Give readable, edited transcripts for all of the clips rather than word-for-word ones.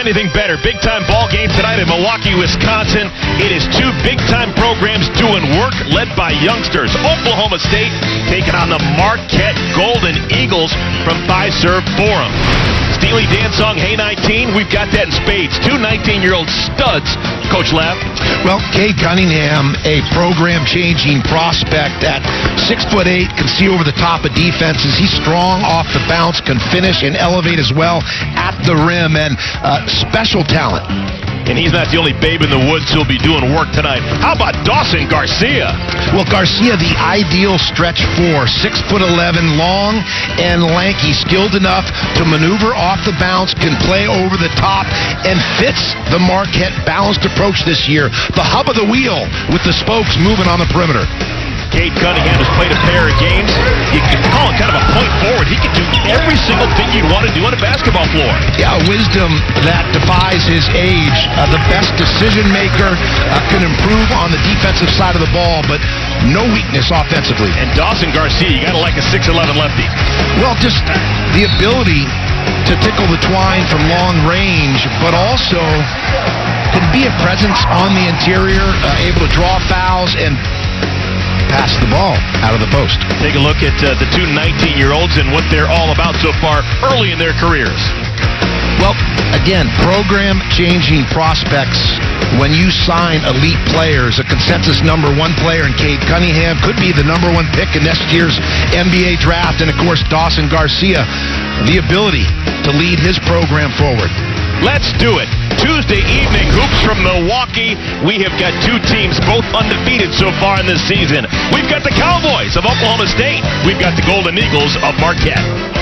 anything better. Big-time ball game tonight in Milwaukee, Wisconsin. It is two big-time programs doing work led by youngsters. Oklahoma State taking on the Marquette Golden Eagles from Fiserv Forum. Steely Dan song, Hey 19, we've got that in spades. Two 19-year-old studs, Coach Lav. Well, Cade Cunningham, a program-changing prospect at 6'8", can see over the top of defenses. He's strong off the bounce, can finish and elevate as well at the rim, and special talent. And he's not the only babe in the woods who'll be doing work tonight. How about Dawson Garcia? Well, Garcia, the ideal stretch four, 6'11", long and lanky, skilled enough to maneuver off the bounce, can play over the top, and fits the Marquette balanced approach this year. The hub of the wheel with the spokes moving on the perimeter. Cade Cunningham has played a pair of games. You can call it kind of a point forward. He can do every single thing you'd want to do on a basketball floor. Yeah, wisdom that defies his age. The best decision maker, can improve on the defensive side of the ball, but no weakness offensively. And Dawson Garcia, you got to like a 6'11" lefty. Well, just the ability to tickle the twine from long range, but also can be a presence on the interior, able to draw fouls and pass the ball out of the post. Take a look at the two 19-year-olds and what they're all about so far early in their careers. Well, again, program-changing prospects. When you sign elite players, a consensus number one player in Cade Cunningham could be the number one pick in next year's NBA draft, and of course Dawson Garcia, the ability to lead his program forward. Let's do it. Tuesday evening, hoops from Milwaukee. We have got two teams, both undefeated so far in this season. We've got the Cowboys of Oklahoma State. We've got the Golden Eagles of Marquette.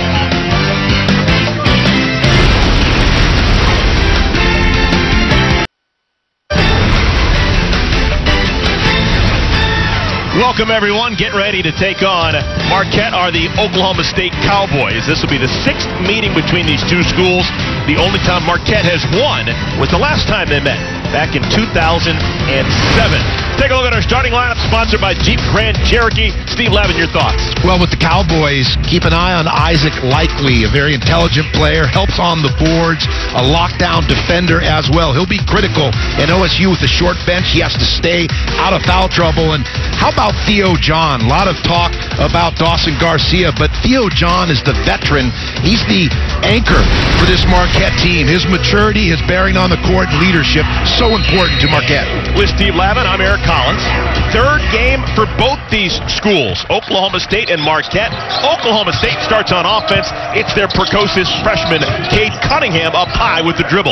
Welcome, everyone. Get ready to take on Marquette are the Oklahoma State Cowboys. This will be the sixth meeting between these two schools. The only time Marquette has won was the last time they met, back in 2007. Take a look at our starting lineup, sponsored by Jeep Grand Cherokee. Steve Lavin, your thoughts? Well, with the Cowboys, keep an eye on Isaac Likely, a very intelligent player, helps on the boards, a lockdown defender as well. He'll be critical in OSU with a short bench. He has to stay out of foul trouble. And how about Theo John? A lot of talk about Dawson Garcia, but Theo John is the veteran. He's the anchor for this Marquette team. His maturity, his bearing on the court, leadership, so important to Marquette. With Steve Lavin, I'm Eric Collins. Third game for both these schools, Oklahoma State and Marquette. Oklahoma State starts on offense. It's their precocious freshman, Cade Cunningham, up high with the dribble.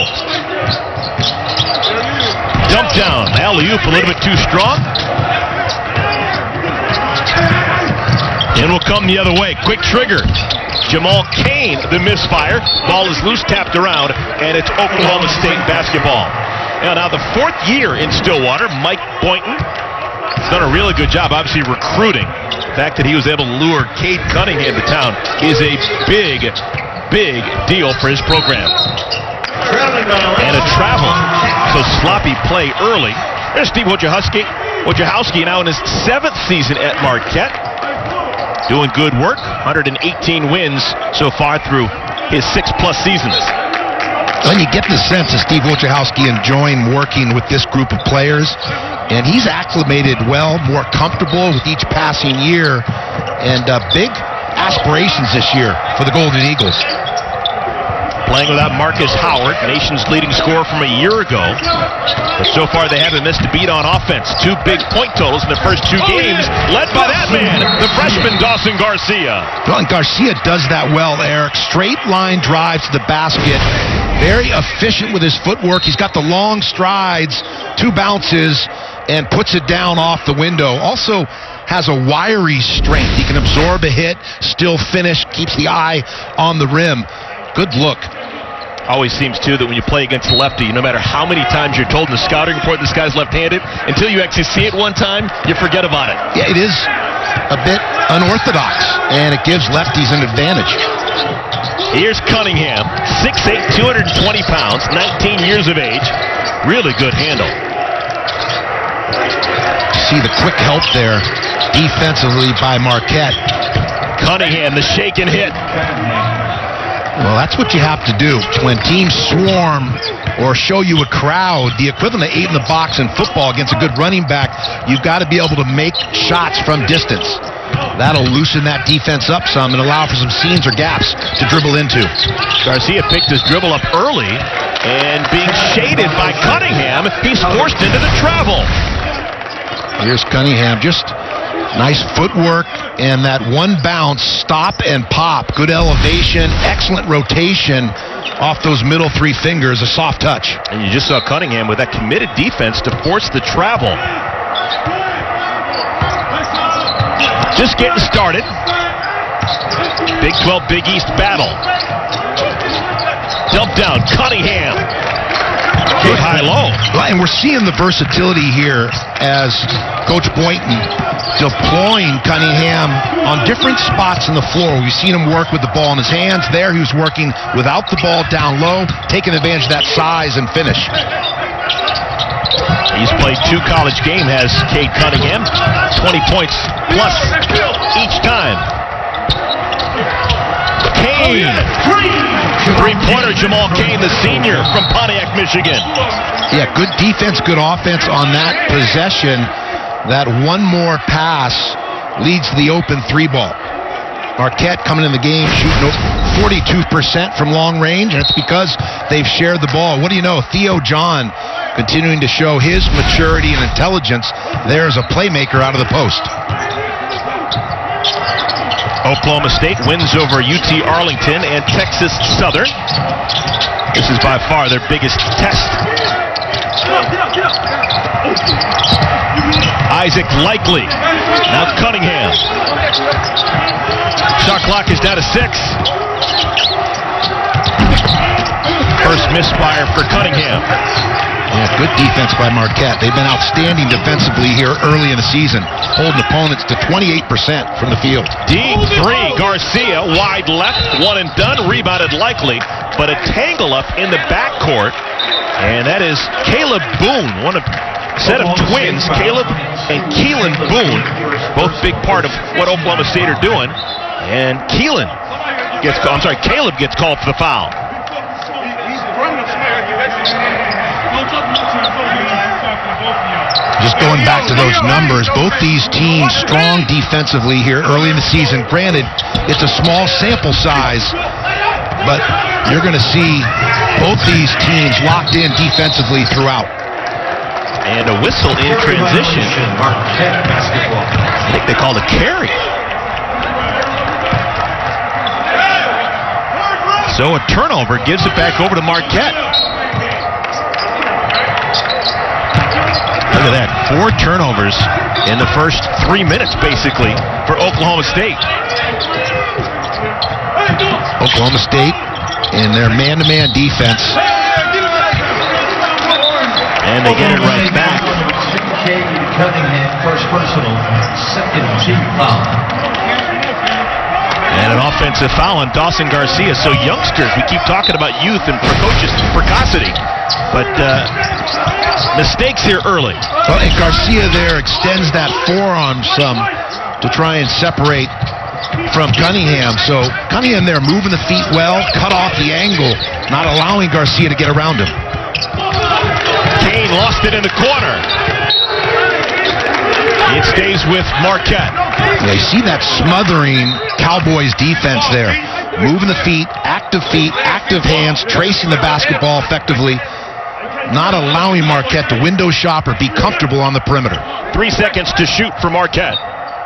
Dump down. Alley-oop a little bit too strong. And will come the other way. Quick trigger. Jamal Cain, the misfire. Ball is loose, tapped around, and it's Oklahoma State basketball. Now the fourth year in Stillwater, Mike Boynton has done a really good job, obviously, recruiting. The fact that he was able to lure Cade Cunningham to town is a big, big deal for his program. And a travel. So sloppy play early. There's Steve Wojciechowski now in his 7th season at Marquette. Doing good work. 118 wins so far through his 6+ seasons. And you get the sense of Steve Wojciechowski enjoying working with this group of players. And he's acclimated well, more comfortable with each passing year. And big aspirations this year for the Golden Eagles. Playing without Marcus Howard, nation's leading scorer from a year ago. But so far they haven't missed a beat on offense. 2 big point totals in the first 2 games, led by that man, the freshman Dawson Garcia. Well, and Garcia does that well, Eric. Straight line drives to the basket. Very efficient with his footwork. He's got the long strides, 2 bounces, and puts it down off the window. Also has a wiry strength. He can absorb a hit, still finish, keeps the eye on the rim. Good look. Always seems, too, that when you play against a lefty, no matter how many times you're told in the scouting report this guy's left-handed, until you actually see it one time, you forget about it. Yeah, it is a bit unorthodox, and it gives lefties an advantage. Here's Cunningham, 6'8", 220 pounds, 19 years of age. Really good handle. See the quick help there defensively by Marquette. Cunningham, the shake and hit. Well, that's what you have to do. When teams swarm or show you a crowd, the equivalent of 8 in the box in football against a good running back, you've got to be able to make shots from distance. That'll loosen that defense up some and allow for some seams or gaps to dribble into. Garcia picked his dribble up early, and being shaded by Cunningham, he's forced into the travel. Here's Cunningham, just nice footwork and that one bounce, stop and pop. Good elevation, excellent rotation off those middle 3 fingers, a soft touch. And you just saw Cunningham with that committed defense to force the travel. Just getting started. Big 12, Big East battle. Dump down, Cunningham. Good high-low. And we're seeing the versatility here as Coach Boynton deploying Cunningham on different spots in the floor. We've seen him work with the ball in his hands. There he was working without the ball down low, taking advantage of that size and finish. He's played 2 college games, has Cade Cunningham. 20 points plus each time. Cain. 3-pointer Jamal Cain, the senior from Pontiac, Michigan. Yeah, good defense, good offense on that possession. That one more pass leads to the open 3 ball. Marquette coming in the game shooting 42% from long range, and it's because they've shared the ball. What do you know? Theo John continuing to show his maturity and intelligence. There's a playmaker out of the post. Oklahoma State wins over UT Arlington and Texas Southern. This is by far their biggest test. Isaac Likely. Now Cunningham. Shot clock is down to 6. First misfire for Cunningham. Yeah, good defense by Marquette. They've been outstanding defensively here early in the season, holding opponents to 28% from the field. Deep 3, Garcia, wide left, 1 and done, rebounded Likely, but a tangle up in the backcourt, and that is Caleb Boone, one of set of twins, Caleb and Keelan Boone, both big part of what Oklahoma State are doing, and Caleb gets called for the foul. Just going back to those numbers, both these teams strong defensively here early in the season. Granted, it's a small sample size, but you're going to see both these teams locked in defensively throughout. And a whistle in transition. I think they called a carry. So a turnover gives it back over to Marquette. Look at that, 4 turnovers in the first 3 minutes, basically, for Oklahoma State. Oklahoma State in their man-to-man defense. And they get it right back. Cade Cunningham, first personal, second team foul. And an offensive foul on Dawson Garcia. So youngsters, we keep talking about youth and precocity, but mistakes here early. Well, and Garcia there extends that forearm some to try and separate from Cunningham. So Cunningham there moving the feet well, cut off the angle, not allowing Garcia to get around him. Cain lost it in the corner. It stays with Marquette. Yeah, you see that smothering Cowboys defense there. Moving the feet, active hands, tracing the basketball effectively. Not allowing Marquette to window shop or be comfortable on the perimeter. 3 seconds to shoot for Marquette.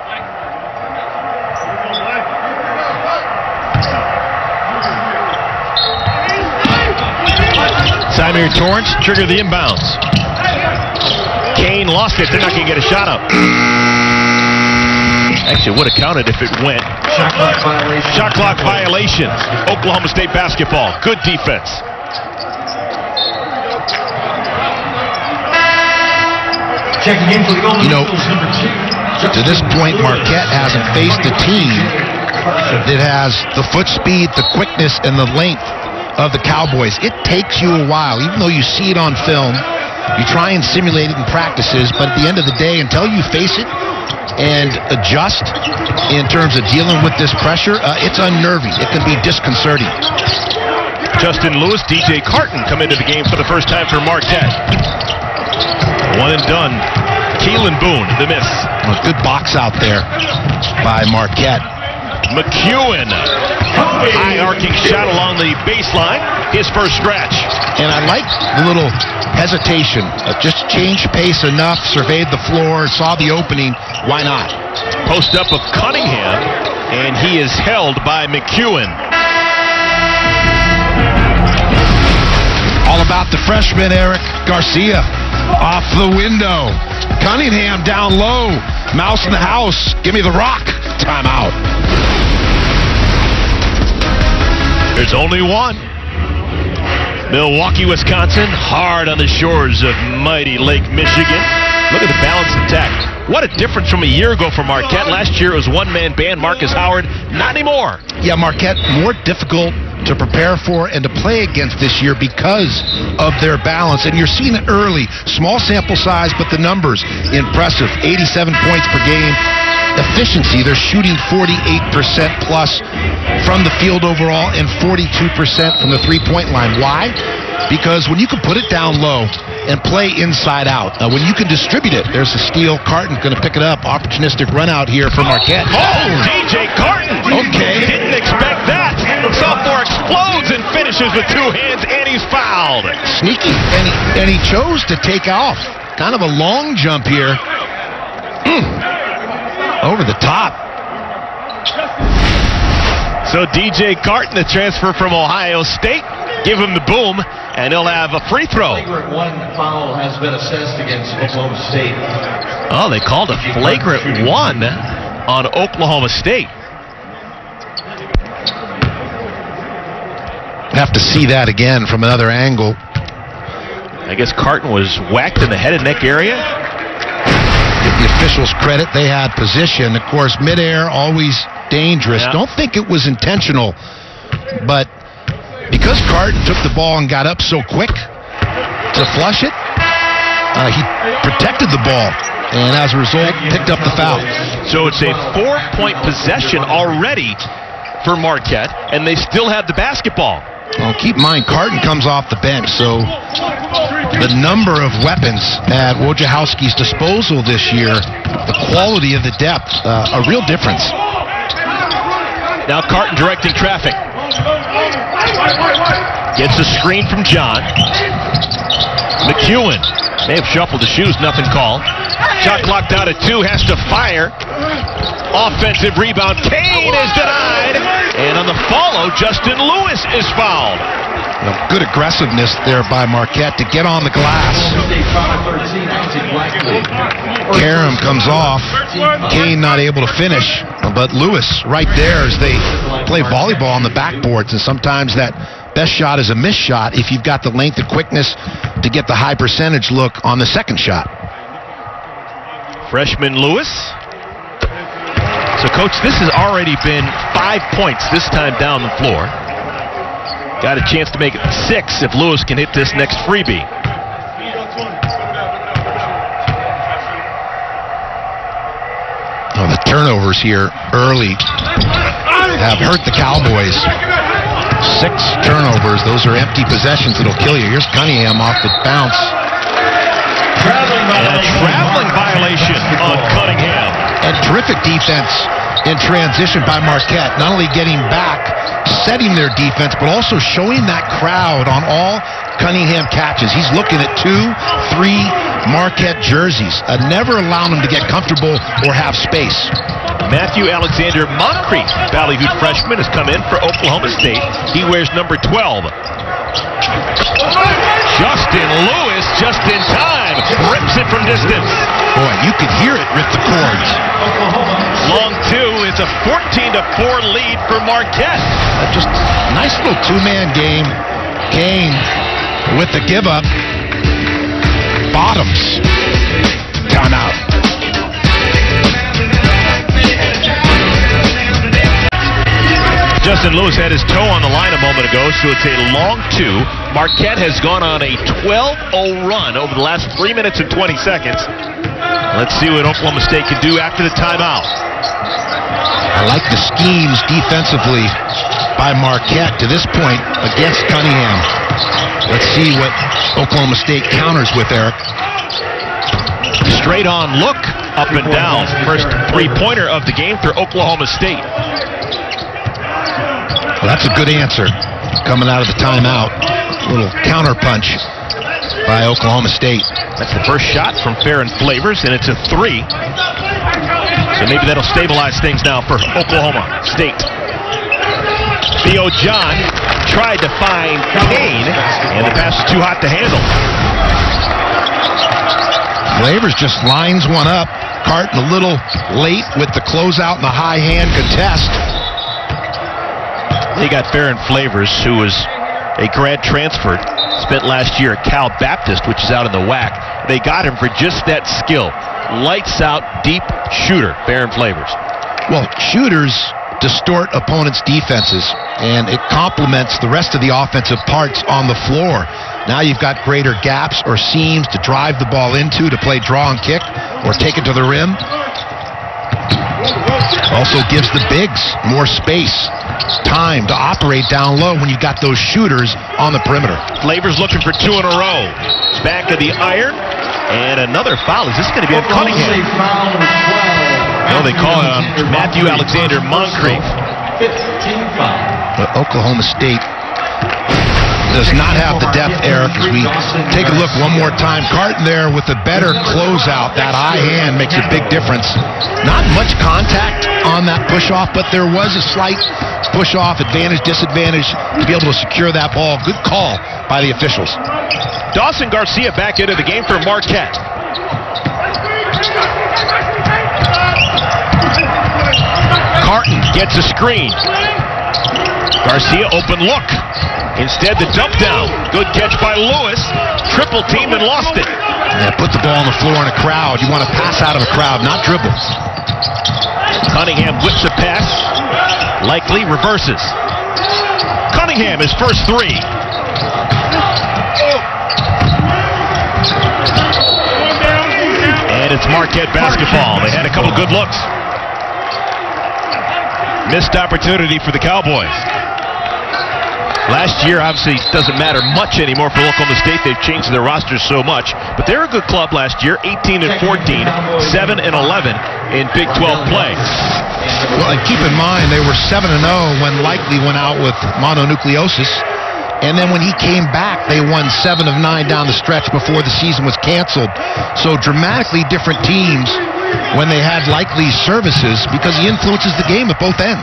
Samir Torrance triggered the inbounds. Cain lost it. They're not going to get a shot up. Actually, would have counted if it went. Shot clock violation. Shot clock violation. Oklahoma State basketball. Good defense. Checking in for the Golden Eagles, number 2. To this point, Marquette hasn't faced a team that has the foot speed, the quickness, and the length of the Cowboys. It takes you a while, even though you see it on film. You try and simulate it in practices, but at the end of the day, until you face it, and adjust in terms of dealing with this pressure, it's unnerving. It can be disconcerting. Justin Lewis, DJ Carton come into the game for the first time for Marquette. One and done. Keelan Boone, the miss. Well, good box out there by Marquette. McEwen, high arcing shot along the baseline, his first scratch. And I like the little hesitation. Just changed pace enough, surveyed the floor, saw the opening. Why not? Post up of Cunningham, and he is held by McEwen. All about the freshman, Eric Garcia. Off the window. Cunningham down low. Mouse in the house. Give me the rock. Timeout. There's only one. Milwaukee, Wisconsin, hard on the shores of mighty Lake Michigan. Look at the balanced attack. What a difference from a year ago for Marquette. Last year it was one-man band, Marcus Howard. Not anymore. Yeah, Marquette more difficult to prepare for and to play against this year because of their balance. And you're seeing it early. Small sample size, but the numbers impressive. 87 points per game. Efficiency, they're shooting 48% plus from the field overall and 42% from the three-point line. Why? Because when you can put it down low and play inside out, when you can distribute it, there's a steal. Carton going to pick it up. Opportunistic run out here for Marquette. Oh, DJ Carton! Okay. Didn't expect that. The sophomore explodes and finishes with two hands, and he's fouled. Sneaky, and he chose to take off. Kind of a long jump here. Over the top. So DJ Carton, the transfer from Ohio State, give him the boom, and he'll have a free throw. Flagrant one foul has been assessed against Oklahoma State. Oh, they called a flagrant one on Oklahoma State. Have to see that again from another angle. I guess Carton was whacked in the head and neck area. Give the officials credit. They had position. Of course, midair, always dangerous. Yeah. Don't think it was intentional, but because Carton took the ball and got up so quick to flush it, he protected the ball, and as a result, picked up the foul. So it's a 4-point possession already for Marquette, and they still have the basketball. Well, keep in mind, Carton comes off the bench, so the number of weapons at Wojciechowski's disposal this year, the quality of the depth, a real difference. Now Carton directing traffic. Gets a screen from John. McEwen may have shuffled the shoes, nothing called. Shot clock down at 2, has to fire. Offensive rebound. Cain is denied. And on the follow, Justin Lewis is fouled. Good aggressiveness there by Marquette to get on the glass. Karam comes off. Cain not able to finish. But Lewis right there as they play volleyball on the backboards. And sometimes that best shot is a missed shot if you've got the length and quickness to get the high percentage look on the second shot. Freshman Lewis. So, Coach, this has already been 5 points this time down the floor. Got a chance to make it 6 if Lewis can hit this next freebie. Oh, the turnovers here early have hurt the Cowboys. 6 turnovers. Those are empty possessions that'll kill you. Here's Cunningham off the bounce. And a traveling violation on Cunningham. And terrific defense in transition by Marquette. Not only getting back, setting their defense, but also showing that crowd on all Cunningham catches. He's looking at 2, 3 Marquette jerseys. Never allowing them to get comfortable or have space. Matthew Alexander Moncrief, Ballyhoo freshman, has come in for Oklahoma State. He wears number 12. Justin Lewis, just in time, rips it from distance. Boy, you could hear it rip the cords. Long 2, it's a 14-4 lead for Marquette. Just nice little two-man game. Cain with the give-up. Bottoms. Timeout. Justin Lewis had his toe on the line a moment ago, so it's a long 2. Marquette has gone on a 12-0 run over the last 3 minutes and 20 seconds. Let's see what Oklahoma State can do after the timeout. I like the schemes defensively by Marquette to this point against Cunningham. Let's see what Oklahoma State counters with, Eric. Straight on look, up and down. First three-pointer of the game for Oklahoma State. Well, that's a good answer coming out of the timeout. A little counter punch by Oklahoma State. That's the first shot from Fair and Flavors, and it's a three. So maybe that'll stabilize things now for Oklahoma State. Theo John tried to find Cain, and the pass is too hot to handle. Flavors just lines one up. Carton a little late with the closeout and the high hand contest. They got Fair and Flavors, who was a grad transfer, spent last year at Cal Baptist, which is out in the WAC. They got him for just that skill. Lights out, deep shooter, Fair and Flavors. Well, shooters distort opponents' defenses, and it complements the rest of the offensive parts on the floor. Now you've got greater gaps or seams to drive the ball into, to play draw and kick, or take it to the rim. Also gives the bigs more space, time to operate down low when you've got those shooters on the perimeter. Flavors looking for two in a row. It's back of the iron, and another foul. Is this going to be on Cunningham? No, they call it on Matthew Alexander Moncrief. But Oklahoma State does not have the depth, Eric, as we take a look one more time. Carton there with a better closeout. That high hand makes a big difference. Not much contact on that push-off, but there was a slight push-off, advantage, disadvantage, to be able to secure that ball. Good call by the officials. Dawson Garcia back into the game for Marquette. Carton gets a screen. Garcia open look. Instead, the dump down. Good catch by Lewis. Triple team and lost it. Yeah, put the ball on the floor in a crowd. You want to pass out of a crowd, not dribble. Cunningham whips a pass. Likely reverses. Cunningham, his first three. And it's Marquette basketball. They had a couple good looks. Missed opportunity for the Cowboys. Last year, obviously, doesn't matter much anymore for Oklahoma State. They've changed their rosters so much. But they're a good club last year, 18-14, 7-11 in Big 12 play. Well, and keep in mind, they were 7-0 when Likely went out with mononucleosis. And then when he came back, they won 7 of 9 down the stretch before the season was canceled. So dramatically different teams when they had Likely's services, because he influences the game at both ends.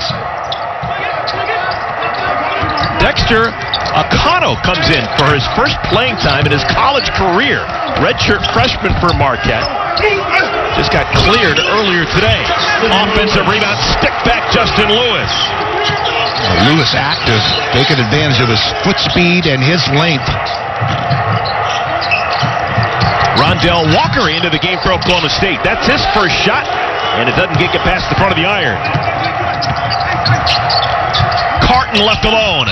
Dexter Acano comes in for his first playing time in his college career. Redshirt freshman for Marquette. Just got cleared earlier today. Offensive rebound, stick back Justin Lewis. Lewis active, taking advantage of his foot speed and his length. Rondel Walker into the game for Oklahoma State. That's his first shot, and it doesn't get past the front of the iron. Carton left alone.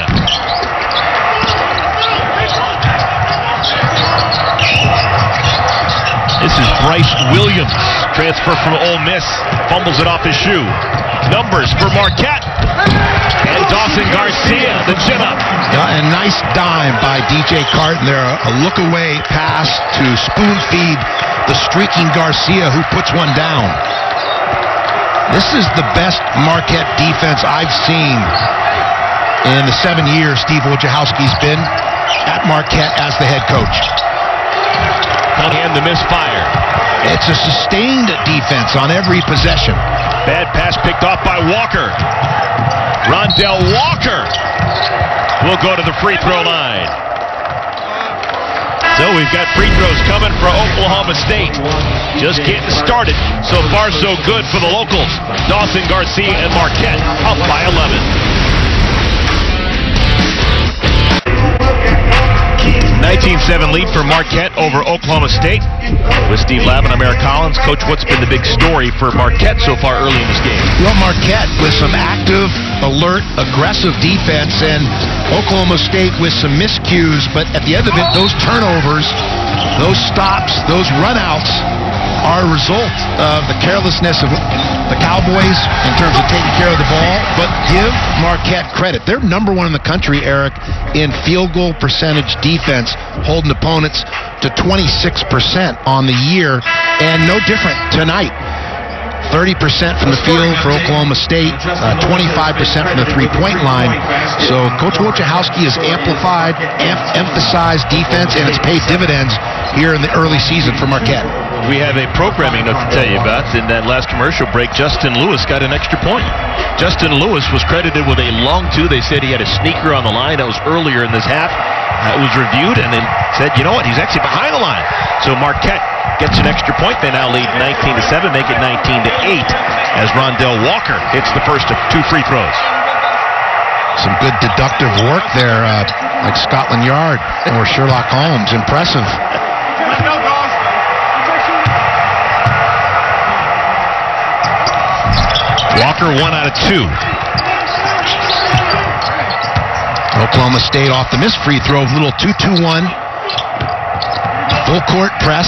This is Bryce Williams, transfer from Ole Miss, fumbles it off his shoe. Numbers for Marquette. And Dawson Garcia, the chin up. Yeah, and nice dime by DJ Carton there. A look away pass to spoon feed the streaking Garcia, who puts one down. This is the best Marquette defense I've seen in the 7 years Steve Wojciechowski's been at Marquette as the head coach. Cunningham, the misfire. It's a sustained defense on every possession. Bad pass picked off by Walker. Rondel Walker will go to the free throw line. So we've got free throws coming for Oklahoma State. Just getting started. So far, so good for the locals. Dawson Garcia and Marquette up by 11. 19-7 lead for Marquette over Oklahoma State. With Steve Lavin, I'm Eric Collins. Coach, what's been the big story for Marquette so far early in this game? Well, Marquette with some active, alert, aggressive defense, and Oklahoma State with some miscues. But at the end of it, those turnovers, Those stops, those runouts are a result of the carelessness of the Cowboys in terms of taking care of the ball, but give Marquette credit. They're number one in the country, Eric, in field goal percentage defense, holding opponents to 26% on the year, and no different tonight. 30% from the field for Oklahoma State, 25% from the three-point line. So Coach Wojciechowski has amplified, emphasized defense, and it's paid dividends here in the early season for Marquette. We have a programming note to tell you about. In that last commercial break, Justin Lewis got an extra point. Justin Lewis was credited with a long two. They said he had a sneaker on the line. That was earlier in this half. It was reviewed and then said, you know what, he's actually behind the line. So Marquette gets an extra point. They now lead 19-7, make it 19-8 as Rondel Walker hits the first of two free throws. Some good deductive work there, like Scotland Yard or Sherlock Holmes. Impressive. Walker 1 out of 2. Oklahoma State off the missed free throw, little 2-2-1. Full court press.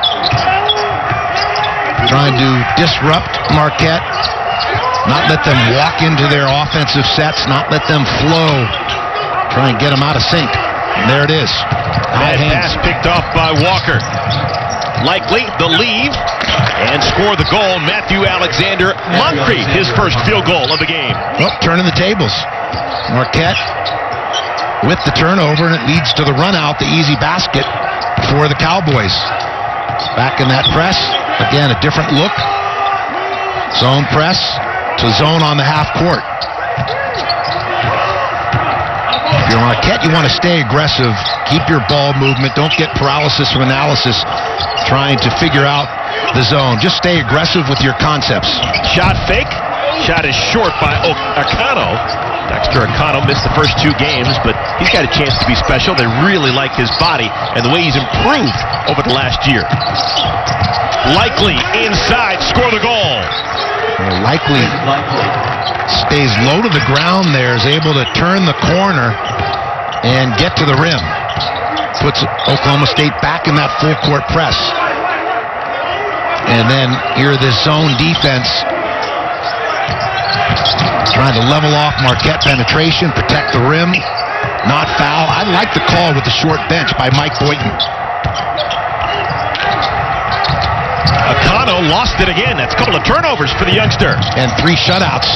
Trying to disrupt Marquette. Not let them walk into their offensive sets. Not let them flow. Try and get them out of sync. And there it is. Bad pass picked off by Walker. Likely the leave and score the goal. Matthew Alexander Moncrief, his first field goal of the game. Well, turning the tables. Marquette with the turnover, and it leads to the run out, the easy basket for the Cowboys. Back in that press. Again, a different look. Zone press to zone on the half court. If you're Marquette, you want to stay aggressive. Keep your ball movement. Don't get paralysis from analysis trying to figure out the zone. Just stay aggressive with your concepts. Shot fake. Shot is short by O'Connell. Dexter O'Connell missed the first two games, but he's got a chance to be special. They really like his body and the way he's improved over the last year. Likely inside, score the goal. Likely stays low to the ground there, is able to turn the corner and get to the rim. Puts Oklahoma State back in that full court press. And then here this zone defense trying to level off Marquette penetration, protect the rim, not foul. I like the call with the short bench by Mike Boynton. Akano lost it again. That's a couple of turnovers for the youngster. And 3 shutouts.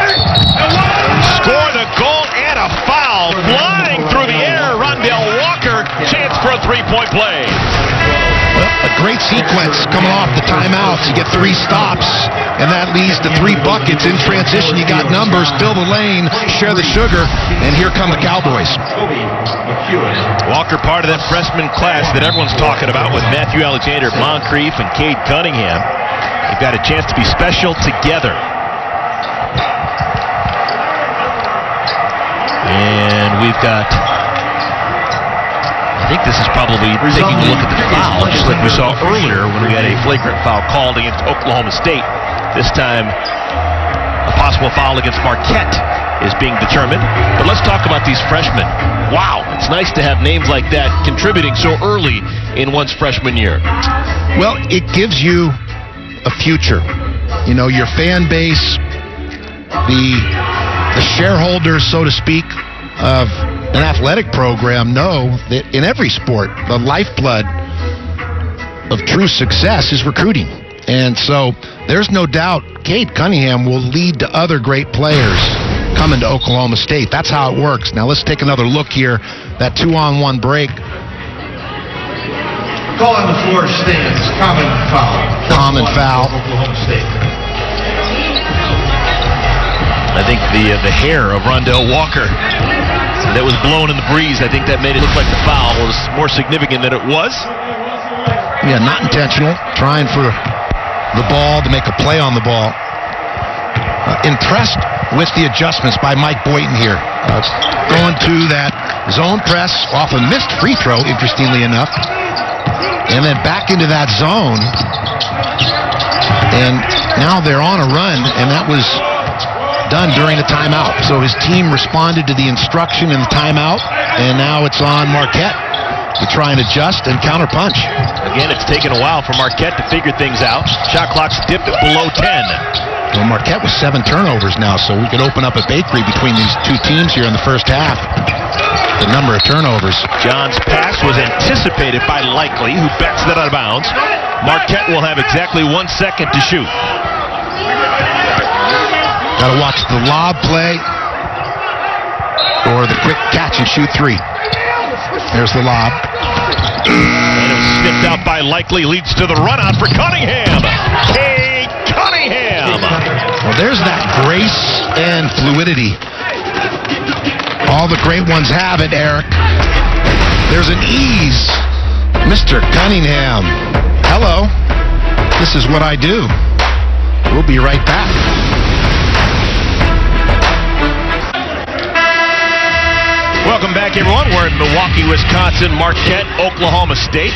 Score the goal and a foul. Flying through the air, Rondel Walker. Chance for a three-point play. Well, a great sequence coming off the timeouts. You get 3 stops, and that leads to 3 buckets. In transition, you got numbers, fill the lane, share the sugar, and here come the Cowboys. Koby McEwen. Walker, part of that freshman class that everyone's talking about with Matthew Alexander Moncrief and Cade Cunningham. They've got a chance to be special together. And we've got, I think this is probably taking a look at the foul, just like we saw earlier when we had a flagrant foul called against Oklahoma State. This time, a possible foul against Marquette is being determined. But let's talk about these freshmen. Wow, it's nice to have names like that contributing so early in one's freshman year. Well, it gives you a future. You know, your fan base, the shareholders, so to speak, of an athletic program know that in every sport, the lifeblood of true success is recruiting. And so there's no doubt Cade Cunningham will lead to other great players coming to Oklahoma State. That's how it works. Now let's take another look here. That 2-on-1 break. Call on the floor stands. Common foul. Common foul. Oklahoma State. I think the hair of Rondel Walker that was blown in the breeze, I think that made it look like the foul was more significant than it was. Yeah, not intentional. Trying for the ball to make a play on the ball. Impressed with the adjustments by Mike Boynton here. Going to that zone press off a missed free throw, interestingly enough. And then back into that zone. And now they're on a run, and that was done during the timeout. So his team responded to the instruction in the timeout, and now it's on Marquette to try and adjust and counterpunch. Again, it's taken a while for Marquette to figure things out. Shot clock's dipped below 10. Well, Marquette with 7 turnovers now, so we could open up a bakery between these two teams here in the first half. The number of turnovers. John's pass was anticipated by Likely, who bats that out of bounds. Marquette will have exactly 1 second to shoot. Got to watch the lob play or the quick catch and shoot 3. There's the lob. And it was snipped out by Likely, leads to the run out for Cunningham. Cade Cunningham. Well, there's that grace and fluidity. All the great ones have it, Eric. There's an ease. Mr. Cunningham. Hello. This is what I do. We'll be right back. Welcome back, everyone. We're in Milwaukee, Wisconsin, Marquette, Oklahoma State.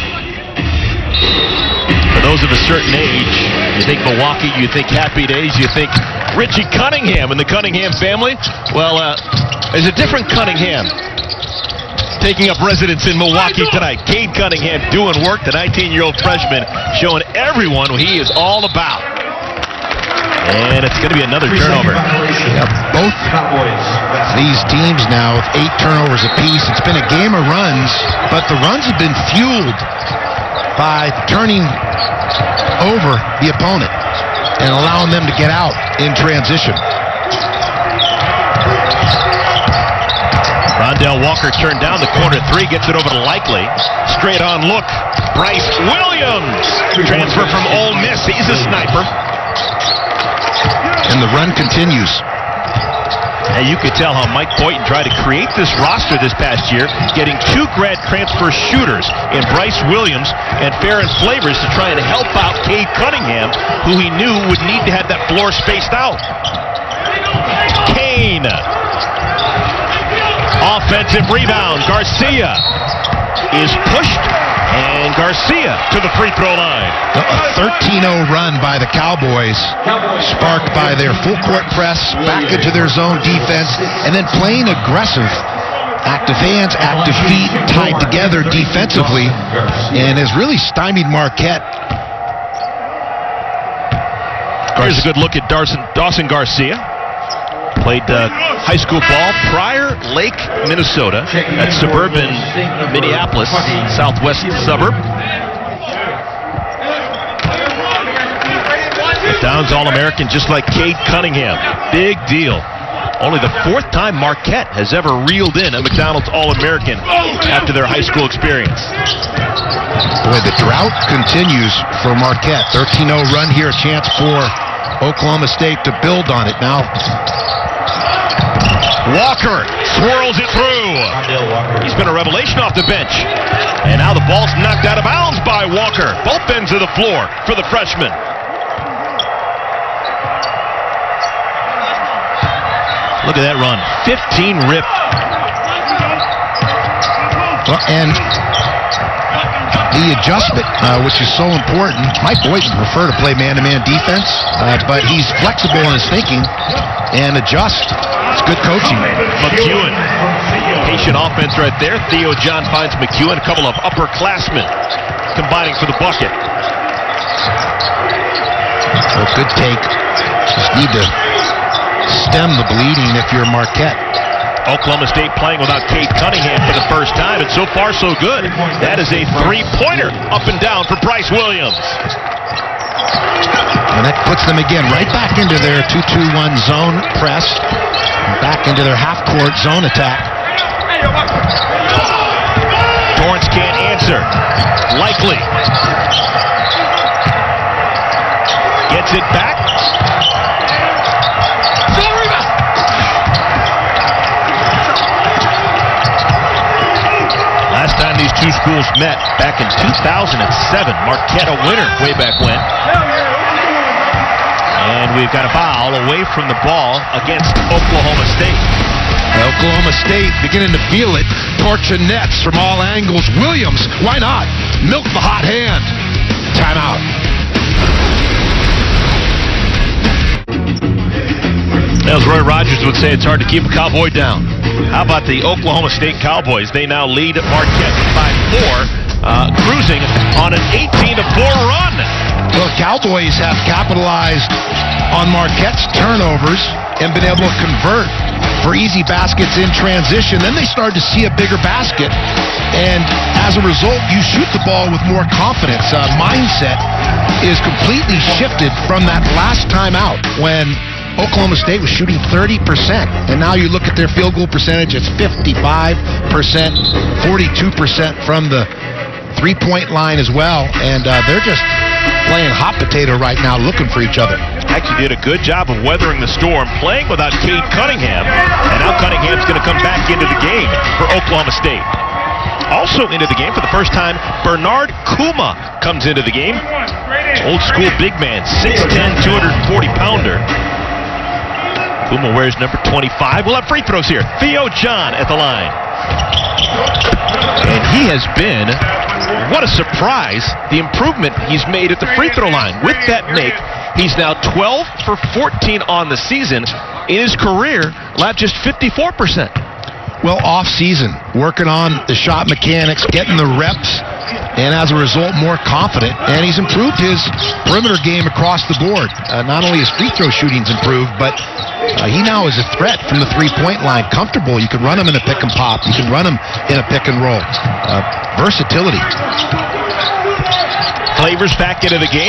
For those of a certain age, you think Milwaukee, you think Happy Days, you think Richie Cunningham and the Cunningham family. Well, there's a different Cunningham taking up residence in Milwaukee tonight. Cade Cunningham doing work, the 19-year-old freshman, showing everyone what he is all about. And it's going to be another turnover. Yep, both these teams now with 8 turnovers apiece. It's been a game of runs, but the runs have been fueled by turning over the opponent and allowing them to get out in transition. Rondel Walker turned down the corner 3, gets it over to Likely. Straight on look. Bryce Williams. Transfer from Ole Miss. He's a sniper. And the run continues. And you could tell how Mike Boynton tried to create this roster this past year, getting 2 grad transfer shooters in Bryce Williams and Farron Flavors to try and help out Cade Cunningham, who he knew would need to have that floor spaced out. Cain. Offensive rebound. Garcia is pushed, and Garcia to the free throw line. A 13-0 run by the Cowboys, sparked by their full court press, back into their zone defense, and then playing aggressive. Active hands, active feet, tied together defensively, and has really stymied Marquette. Here's a good look at Dawson Garcia. Played high school ball, Pryor Lake, Minnesota, at suburban Minneapolis, southwest suburb. Downs All-American just like Cade Cunningham. Big deal. Only the 4th time Marquette has ever reeled in a McDonald's All-American after their high school experience. Boy, the drought continues for Marquette. 13-0 run here, a chance for Oklahoma State to build on it now. Walker swirls it through. He's been a revelation off the bench. And now the ball's knocked out of bounds by Walker. Both ends of the floor for the freshman. Look at that run. 15 rip. Well, and the adjustment, which is so important. Mike Boynton would prefer to play man-to-man defense, but he's flexible in his thinking and adjust. It's good coaching. McEwen. Patient offense right there. Theo John finds McEwen. A couple of upperclassmen combining for the bucket. Well, good take. Just need to stem the bleeding if you're Marquette. Oklahoma State playing without Cade Cunningham for the first time, and so far so good. That is a 3-pointer up and down for Bryce Williams. And that puts them again right back into their 2-2-1 zone press, back into their half-court zone attack. Torrance can't answer. Likely. Gets it back. Last time these two schools met, back in 2007, Marquette a winner way back when. And we've got a foul away from the ball against Oklahoma State. Oklahoma State beginning to feel it. Torching nets from all angles. Williams, why not? Milk the hot hand. Timeout. That was Roy Rogers would say it's hard to keep a Cowboy down. How about the Oklahoma State Cowboys? They now lead Marquette 5-4, cruising on an 18-4 run. Well, the Cowboys have capitalized on Marquette's turnovers and been able to convert for easy baskets in transition. Then they started to see a bigger basket, and as a result, you shoot the ball with more confidence. Mindset is completely shifted from that last time out when Oklahoma State was shooting 30%, and now you look at their field goal percentage, it's 55%, 42% from the three-point line as well, and they're just playing hot potato right now, looking for each other. Actually did a good job of weathering the storm, playing without Cade Cunningham, and now Cunningham's going to come back into the game for Oklahoma State. Also into the game for the first time, Bernard Kuma comes into the game. Old school big man, 6'10", 240-pounder. Kuma wears number 25. We'll have free throws here. Theo John at the line. And he has been, what a surprise, the improvement he's made at the free throw line. With that make, he's now 12 for 14 on the season. In his career, left just 54%. Well, off-season, working on the shot mechanics, getting the reps, and as a result, more confident. And he's improved his perimeter game across the board. Not only his free throw shooting's improved, but he now is a threat from the three-point line. Comfortable. You can run him in a pick and pop. You can run him in a pick and roll. Versatility. Flavors back into the game.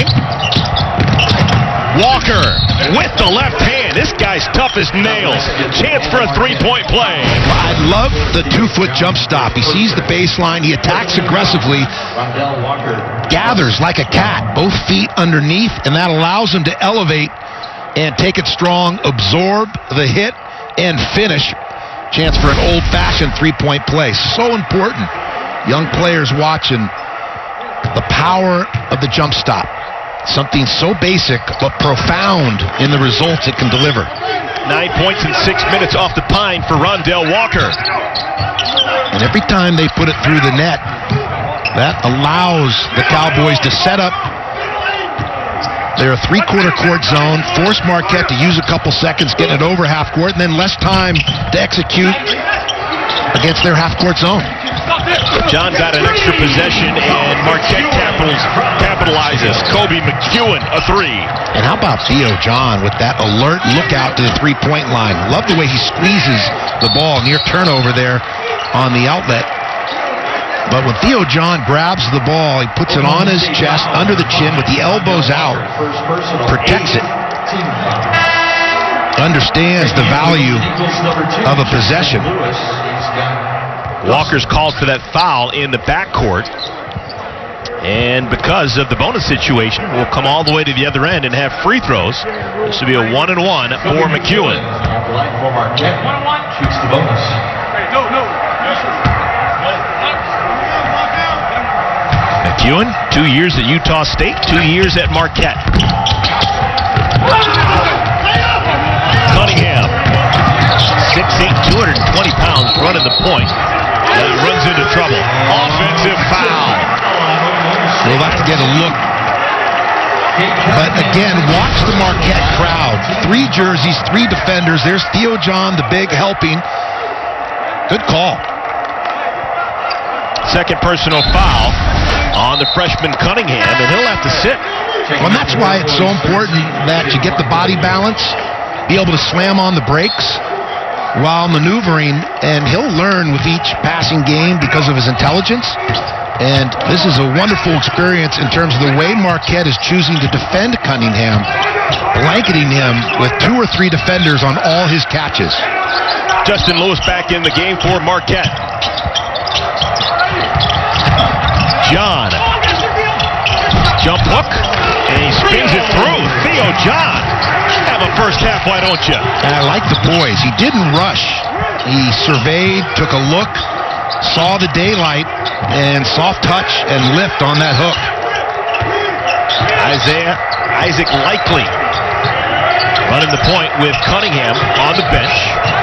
Walker with the left hand. This guy's tough as nails. Chance for a three-point play. I love the 2-foot jump stop. He sees the baseline. He attacks aggressively. Rondel Walker Gathers like a cat, both feet underneath, and that allows him to elevate and take it strong, absorb the hit, and finish. Chance for an old-fashioned three-point play. So important. Young players watching the power of the jump stop. Something so basic but profound in the results it can deliver. 9 points in 6 minutes off the pine for Rondel Walker. And every time they put it through the net, that allows the Cowboys to set up their three-quarter court zone, force Marquette to use a couple seconds, getting it over half court, and then less time to execute against their half-court zone. John got an extra possession, and Marquette capitalizes. Koby McEwen, a three. And how about Theo John with that alert look out to the three-point line? Love the way he squeezes the ball, near turnover there on the outlet. But when Theo John grabs the ball, he puts it on his chest, under the chin, with the elbows out, protects it. Understands the value of a possession. Walker's called for that foul in the backcourt. And because of the bonus situation, we'll come all the way to the other end and have free throws. This will be a 1-and-1 for McEwen. Shoots the bonus. McEwen, 2 years at Utah State, 2 years at Marquette. Cunningham, 6'8", 220 pounds, running the point. And he runs into trouble. Offensive foul. They'll have to get a look. But again, watch the Marquette crowd. 3 jerseys, 3 defenders. There's Theo John, the big, helping. Good call. Second personal foul on the freshman Cunningham, and he'll have to sit. Well, and that's why it's so important that you get the body balance, be able to slam on the brakes while maneuvering, and he'll learn with each passing game because of his intelligence. And this is a wonderful experience in terms of the way Marquette is choosing to defend Cunningham, blanketing him with 2 or 3 defenders on all his catches. Justin Lewis back in the game for Marquette. John, jump hook, and he spins it through. Theo John, have a first half, why don't you? I like the poise. He didn't rush. He surveyed, took a look, saw the daylight, and soft touch and lift on that hook. Isaac Likely running the point with Cunningham on the bench.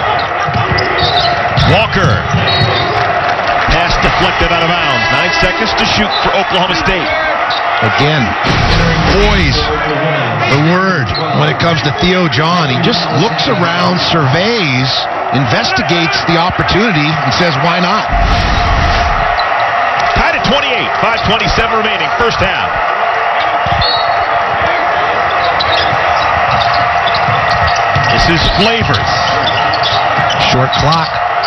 Walker, pass deflected out of bounds. 9 seconds to shoot for Oklahoma State. Again, poise, the word when it comes to Theo John. He just looks around, surveys, investigates the opportunity, and says, why not? Tied at 28, 5:27 remaining, first half. This is Flavors. Short clock.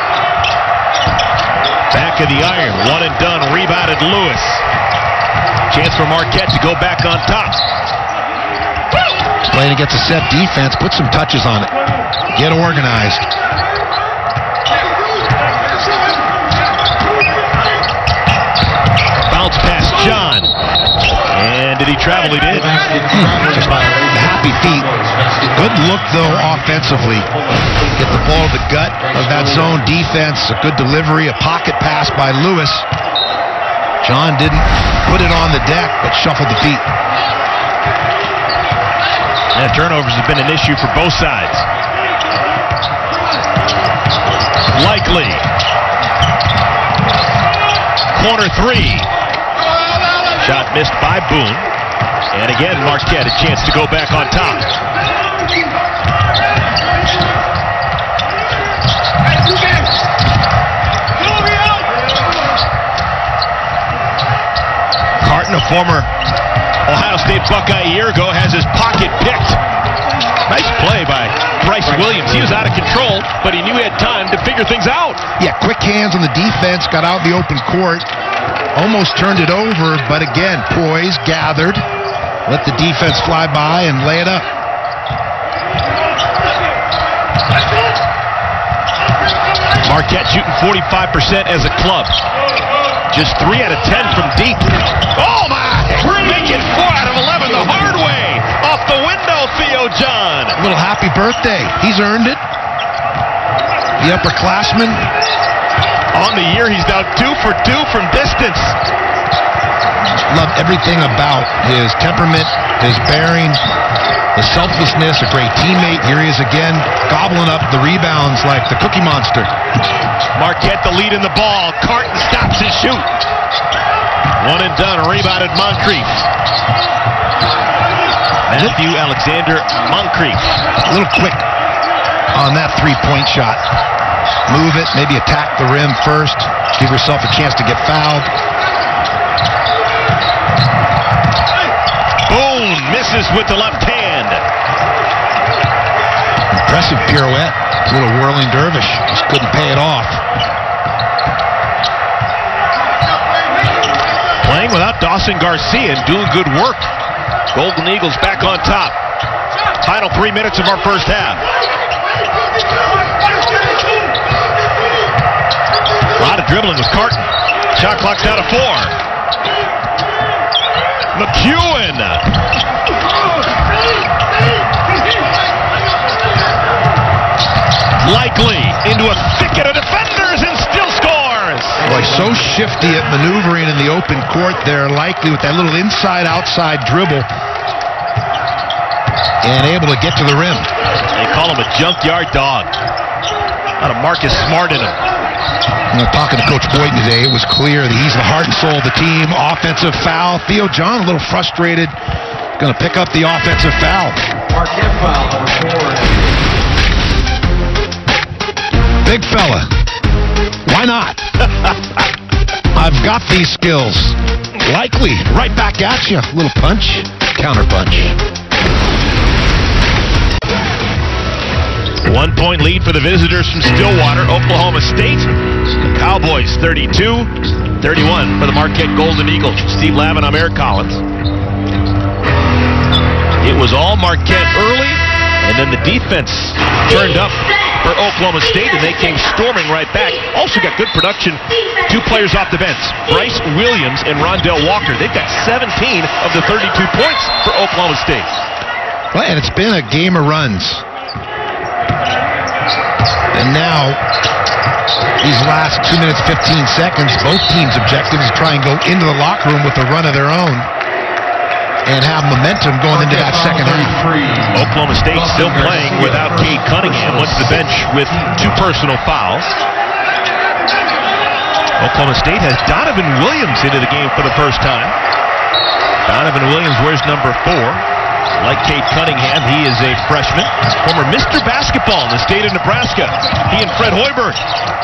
Back of the iron, one and done, rebounded Lewis. Chance for Marquette to go back on top. Playing against a set defense, put some touches on it. Get organized. Bounce past John. And did he travel? He did. Just happy feet. Good look, though, offensively. Get the ball to the gut of that zone defense. A good delivery, a pocket pass by Lewis. John didn't put it on the deck, but shuffled the feet. And turnovers have been an issue for both sides. Likely. Corner three. Shot missed by Boone. And again, Marquette a chance to go back on top. Carton, a former Ohio State Buckeye a year ago, has his pocket picked. Nice play by Bryce Williams. He was out of control, but he knew he had time to figure things out. Yeah, quick hands on the defense, got out in the open court. Almost turned it over, but again, poised, gathered, let the defense fly by and lay it up. Marquette shooting 45% as a club. Just 3 out of 10 from deep. Oh my! Making 4 out of 11 the hard way. Off the window, Theo John. A little happy birthday. He's earned it. The upperclassman. On the year, he's now 2 for 2 from distance. Love everything about his temperament, his bearing, the selflessness, a great teammate. Here he is again, gobbling up the rebounds like the Cookie Monster. Marquette the lead in the ball. Carton stops his shoot. One and done. Rebounded Moncrief. Matthew Alexander Moncrief. A little quick on that three-point shot. Move it, maybe attack the rim first. Give yourself a chance to get fouled. Boone misses with the left hand. Impressive pirouette. A little whirling dervish. Just couldn't pay it off. Playing without Dawson Garcia and doing good work. Golden Eagles back on top. Final 3 minutes of our first half. A lot of dribbling with Carton. Shot clock's down to 4. McEwen. Likely into a thicket of defenders and still scores. Boy, so shifty at maneuvering in the open court there. Likely with that little inside-outside dribble. And able to get to the rim. They call him a junkyard dog. Not a Marcus Smart in him. Talking to Coach Boyd today, it was clear that he's the heart and soul of the team. Offensive foul. Theo John a little frustrated. Going to pick up the offensive foul. Marquette foul number 4. Big fella. Why not? I've got these skills. Likely. Right back at you. Little punch. Counter punch. 1 point lead for the visitors from Stillwater, Oklahoma State. Cowboys 32-31 for the Marquette Golden Eagles. Steve Lavin, I'm Eric Collins. It was all Marquette early, and then the defense turned up for Oklahoma State, and they came storming right back. Also got good production. 2 players off the bench, Bryce Williams and Rondel Walker. They've got 17 of the 32 points for Oklahoma State. Well, and it's been a game of runs. And now, these last 2 minutes, 15 seconds, both teams' objective is try and go into the locker room with a run of their own and have momentum going into that second half. Oklahoma State still playing without Cade Cunningham. Went to the bench with 2 personal fouls. Oklahoma State has Donovan Williams into the game for the first time. Donovan Williams wears number 4. Like Cade Cunningham, he is a freshman. Former Mr. Basketball in the state of Nebraska. He and Fred Hoiberg.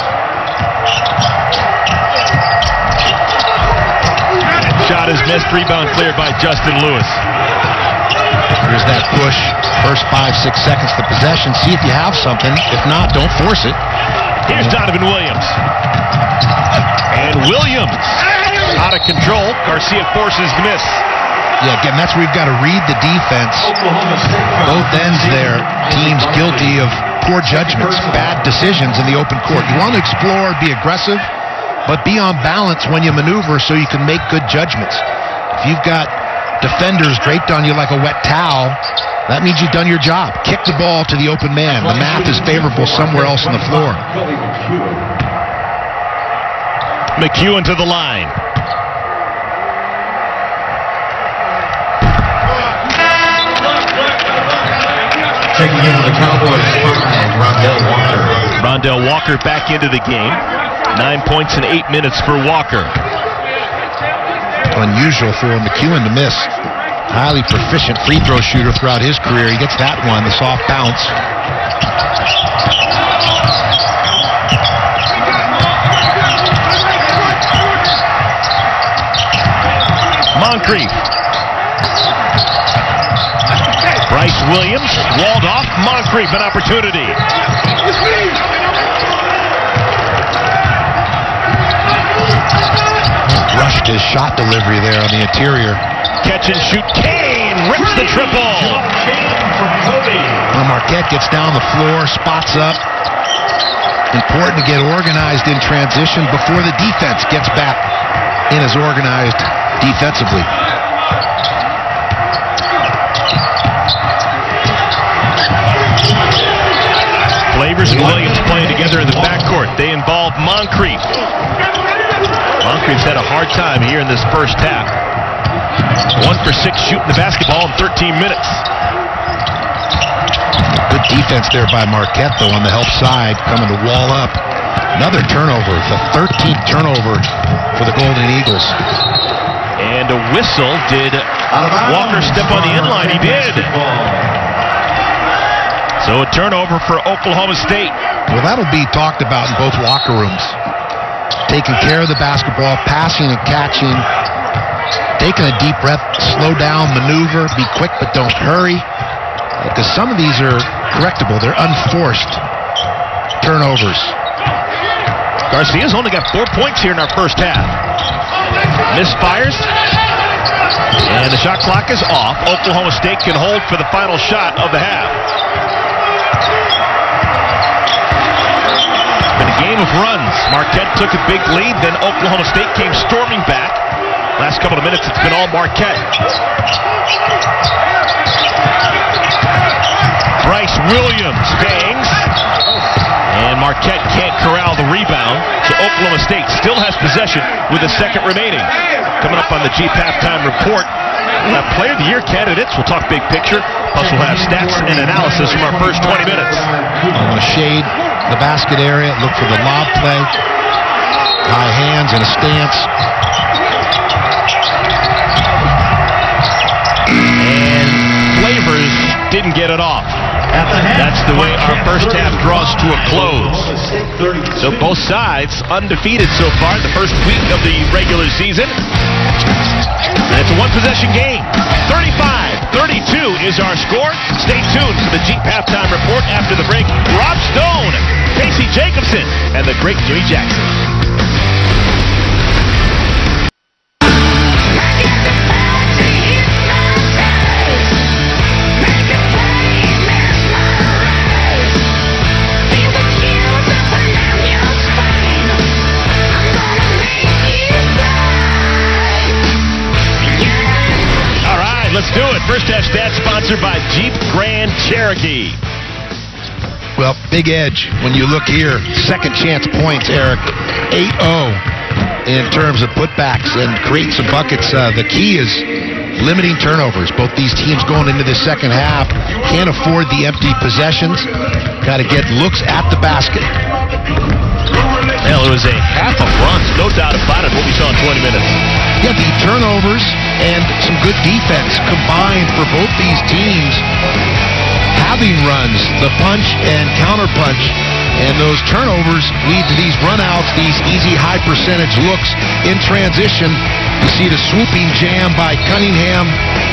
Shot is missed. Rebound cleared by Justin Lewis. Here's that push. First 5-6 seconds to possession. See if you have something. If not, don't force it. Here's Donovan Williams. And Williams out of control. Garcia forces the miss. Yeah, again, that's where we've got to read the defense. Both ends there. Teams guilty of poor judgments, bad decisions in the open court. You want to explore, be aggressive, but be on balance when you maneuver so you can make good judgments. If you've got defenders draped on you like a wet towel, that means you've done your job. Kick the ball to the open man. The math is favorable somewhere else on the floor. McEwen to the line. Checking in for the Cowboys, Rondel Walker. Rondel Walker back into the game. 9 points in 8 minutes for Walker. Unusual for McEwen to miss. Highly proficient free throw shooter throughout his career. He gets that one, the soft bounce. Moncrief. Bryce Williams walled off. Moncrief, an opportunity. Rushed his shot delivery there on the interior. Catch and shoot. Cain rips the triple. Well, Marquette gets down the floor, spots up. Important to get organized in transition before the defense gets back in as organized defensively. Flavors and Williams playing together in the backcourt. They involve Moncrief. Moncrief's had a hard time here in this first half. 1 for 6 shooting the basketball in 13 minutes. Good defense there by Marquette, though, on the help side, coming to wall up. Another turnover, the 13th turnover for the Golden Eagles. And a whistle. Did Walker step on the inline? He did. So a turnover for Oklahoma State. Well, that'll be talked about in both locker rooms. Taking care of the basketball, passing and catching, taking a deep breath, slow down, maneuver, be quick but don't hurry. Because some of these are correctable. They're unforced turnovers. Garcia's only got 4 points here in our first half. Misfires. And the shot clock is off. Oklahoma State can hold for the final shot of the half. Been a game of runs. Marquette took a big lead, then Oklahoma State came storming back. Last couple of minutes, it's been all Marquette. Bryce Williams bangs. And Marquette can't corral the rebound, so Oklahoma State still has possession with a second remaining. Coming up on the Jeep Halftime Report, we'll have Player of the Year candidates. We'll talk big picture, plus we'll have stats and analysis from our first 20 minutes. I want to shade the basket area, look for the lob play. High hands and a stance. And Flavors didn't get it off. That's the way our first half draws to a close. So both sides undefeated so far in the first week of the regular season. And it's a one-possession game. 35-32 is our score. Stay tuned for the Jeep Halftime Report after the break. Rob Stone, Casey Jacobson, and the great Jimmy Jackson. Let's do it. First half stats sponsored by Jeep Grand Cherokee. Well, big edge when you look here. Second chance points, Eric. 8-0 in terms of putbacks and create some buckets. The key is limiting turnovers. Both these teams going into the second half can't afford the empty possessions. Got to get looks at the basket. Well, it was a half of runs, no doubt about it, what we saw in 20 minutes. Yeah, the turnovers and some good defense combined for both these teams. Having runs, the punch and counterpunch, and those turnovers lead to these runouts, these easy high percentage looks in transition. You see the swooping jam by Cunningham.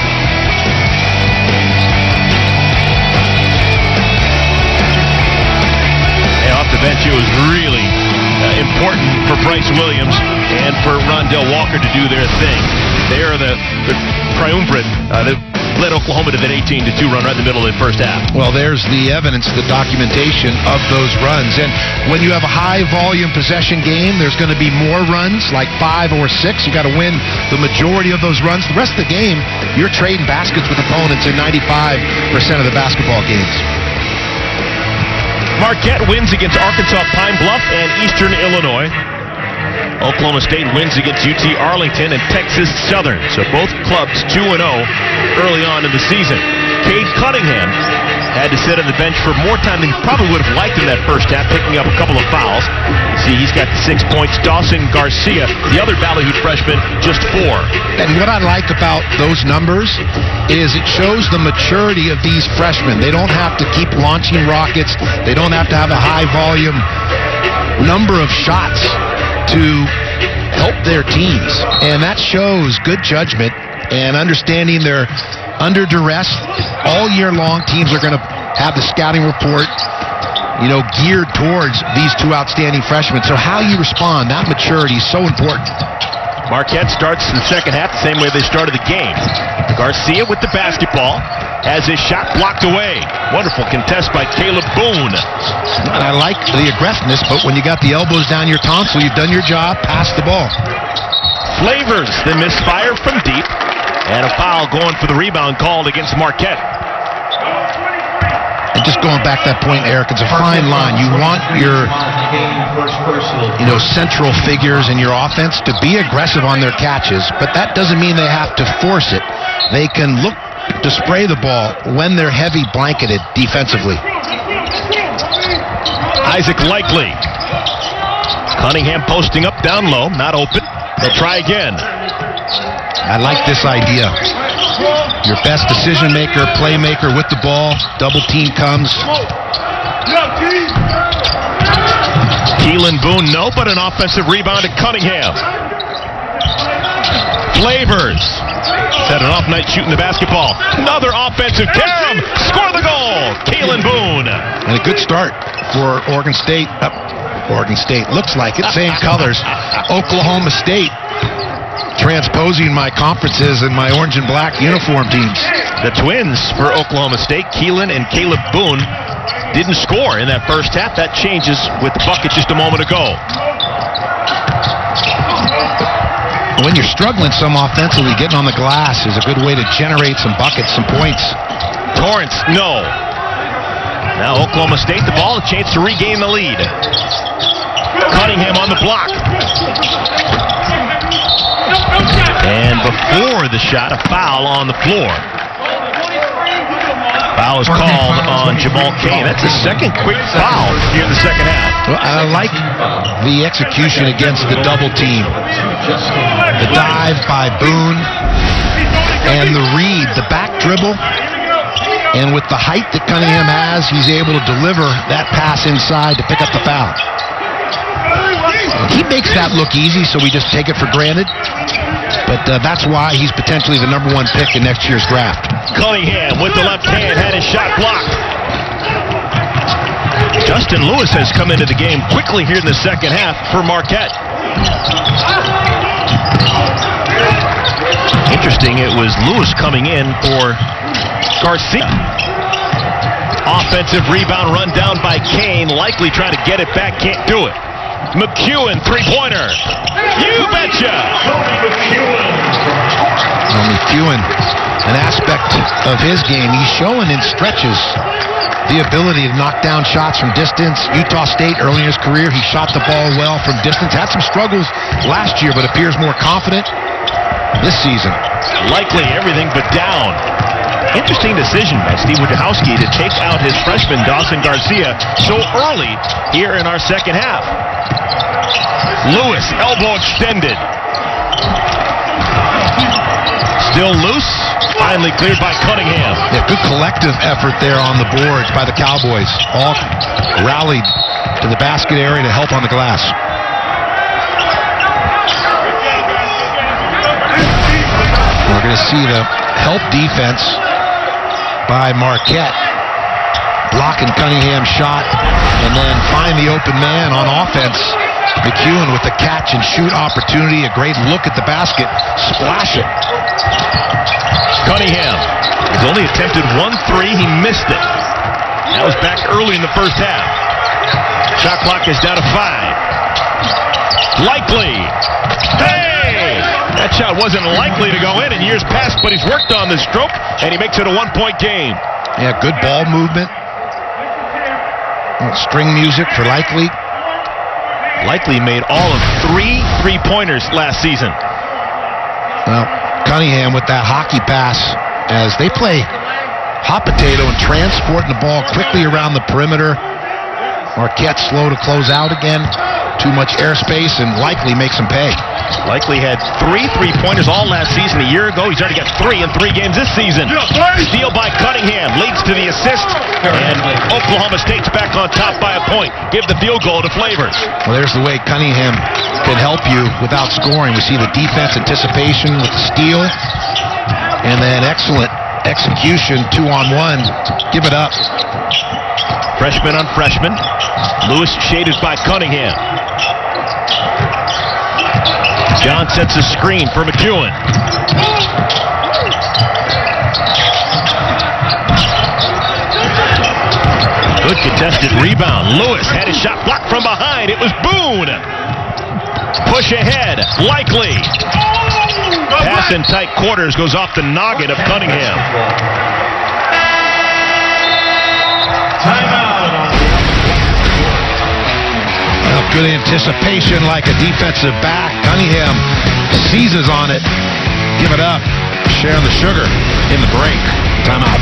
Off the bench, it was really important for Bryce Williams and for Rondel Walker to do their thing. They are the triumvirate that led Oklahoma to that 18-2 run right in the middle of the first half. Well, there's the evidence, the documentation of those runs. And when you have a high-volume possession game, there's going to be more runs, like 5 or 6. You got to win the majority of those runs. The rest of the game, you're trading baskets with opponents in 95% of the basketball games. Marquette wins against Arkansas Pine Bluff and Eastern Illinois. Oklahoma State wins against UT Arlington and Texas Southern. So both clubs 2-0 early on in the season. Cade Cunningham had to sit on the bench for more time than he probably would have liked in that first half, picking up a couple of fouls. See, he's got 6 points. Dawson Garcia, the other Ballyhoo freshman, just 4. And what I like about those numbers is it shows the maturity of these freshmen. They don't have to keep launching rockets. They don't have to have a high volume number of shots to help their teams. And that shows good judgment and understanding they're under duress all year long. Teams are going to have the scouting report, geared towards these two outstanding freshmen. So how you respond, that maturity is so important. Marquette starts the second half the same way they started the game. Garcia with the basketball has his shot blocked away. Wonderful contest by Caleb Boone. And I like the aggressiveness, but when you got the elbows down your tonsil, you've done your job, pass the ball. Flavors the misfire from deep, and a foul going for the rebound called against Marquette. And just going back to that point, Eric, it's a fine line. You want your central figures in your offense to be aggressive on their catches, but that doesn't mean they have to force it. They can look to spray the ball when they're heavy blanketed defensively. Isaac Likely. Cunningham posting up down low, not open. They'll try again. I like this idea. Your best decision maker, playmaker with the ball. Double team comes. Keelan Boone, no, but an offensive rebound to Cunningham. Flavors had an off night shooting the basketball. Another offensive carom. Score the goal. Keelan Boone. And a good start for Oregon State. Oregon State looks like it. Same colors. Oklahoma State. Transposing my conferences and my orange and black uniform teams. The twins for Oklahoma State, Keelan and Caleb Boone, didn't score in that first half. That changes with the bucket just a moment ago. When you're struggling some offensively, getting on the glass is a good way to generate some buckets, some points. Torrance, no. Now Oklahoma State, the ball, a chance to regain the lead. Cunningham on the block. And before the shot, a foul on the floor. Foul is called on Jamal Cain. That's his second quick foul here in the second half. Well, I like the execution against the double team. The dive by Boone and the read, the back dribble. And with the height that Cunningham has, he's able to deliver that pass inside to pick up the foul. He makes that look easy, so we just take it for granted. But that's why he's potentially the #1 pick in next year's draft. Cunningham with the left hand had his shot blocked. Justin Lewis has come into the game quickly here in the second half for Marquette. Interesting, it was Lewis coming in for Garcia. Offensive rebound run down by Cain. Likely trying to get it back, can't do it. McEwen, three-pointer. You betcha! McEwen, an aspect of his game, he's showing in stretches the ability to knock down shots from distance. Utah State, early in his career, he shot the ball well from distance. Had some struggles last year, but appears more confident this season. Likely everything but down. Interesting decision by Steve Wojciechowski to take out his freshman Dawson Garcia so early here in our second half. Lewis, elbow extended. Still loose. Finally cleared by Cunningham. Yeah, good collective effort there on the boards by the Cowboys. All rallied to the basket area to help on the glass. We're going to see the help defense by Marquette. Blocking Cunningham's shot and then find the open man on offense. McEwen with the catch and shoot opportunity. A great look at the basket. Splash it. Cunningham has only attempted 1 3. He missed it. That was back early in the first half. Shot clock is down to 5. Likely. Hey! That shot wasn't likely to go in years past, but he's worked on this stroke, and he makes it a 1-point game. Yeah, good ball movement. String music for Likely. Likely made all of 3 3-pointers last season. Well, Cunningham with that hockey pass as they play hot potato and transporting the ball quickly around the perimeter. Marquette slow to close out again. Too much airspace, and Likely makes him pay. Likely had 3 3-pointers all last season. A year ago, he's already got 3 in 3 games this season. Steal by Cunningham leads to the assist, and Oklahoma State's back on top by a point. Give the field goal to Flavors. Well, there's the way Cunningham can help you without scoring. We see the defense anticipation with the steal, and then excellent execution 2-on-1. Give it up. Freshman on freshman. Lewis shaded by Cunningham. John sets a screen for McEwen. Good contested rebound. Lewis had his shot blocked from behind. It was Boone. Push ahead. Likely. Pass in tight quarters goes off the noggin of Cunningham. Timeout. Good anticipation like a defensive back. Cunningham seizes on it. Give it up. Sharing the sugar in the break. Timeout.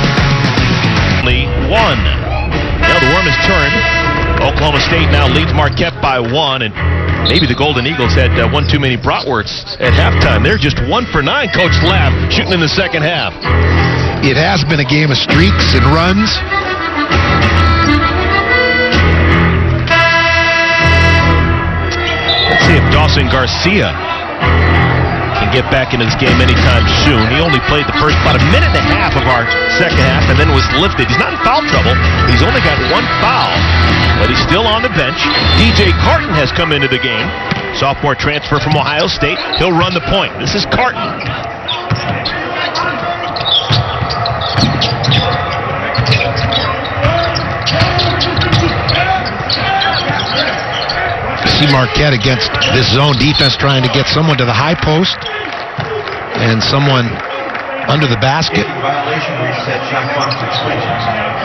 1. Now the worm has turned. Oklahoma State now leads Marquette by 1, and maybe the Golden Eagles had one too many bratwursts at halftime. They're just 1 for 9. Coach Lapp shooting in the second half. It has been a game of streaks and runs. Let's see if Dawson Garcia can get back into this game anytime soon. He only played the first about a minute and a half of our second half and then was lifted. He's not in foul trouble. He's only got 1 foul, but he's still on the bench. DJ Carton has come into the game. Sophomore transfer from Ohio State. He'll run the point. This is Carton. Marquette against this zone defense trying to get someone to the high post and someone under the basket. Violation reset shot clock extensions.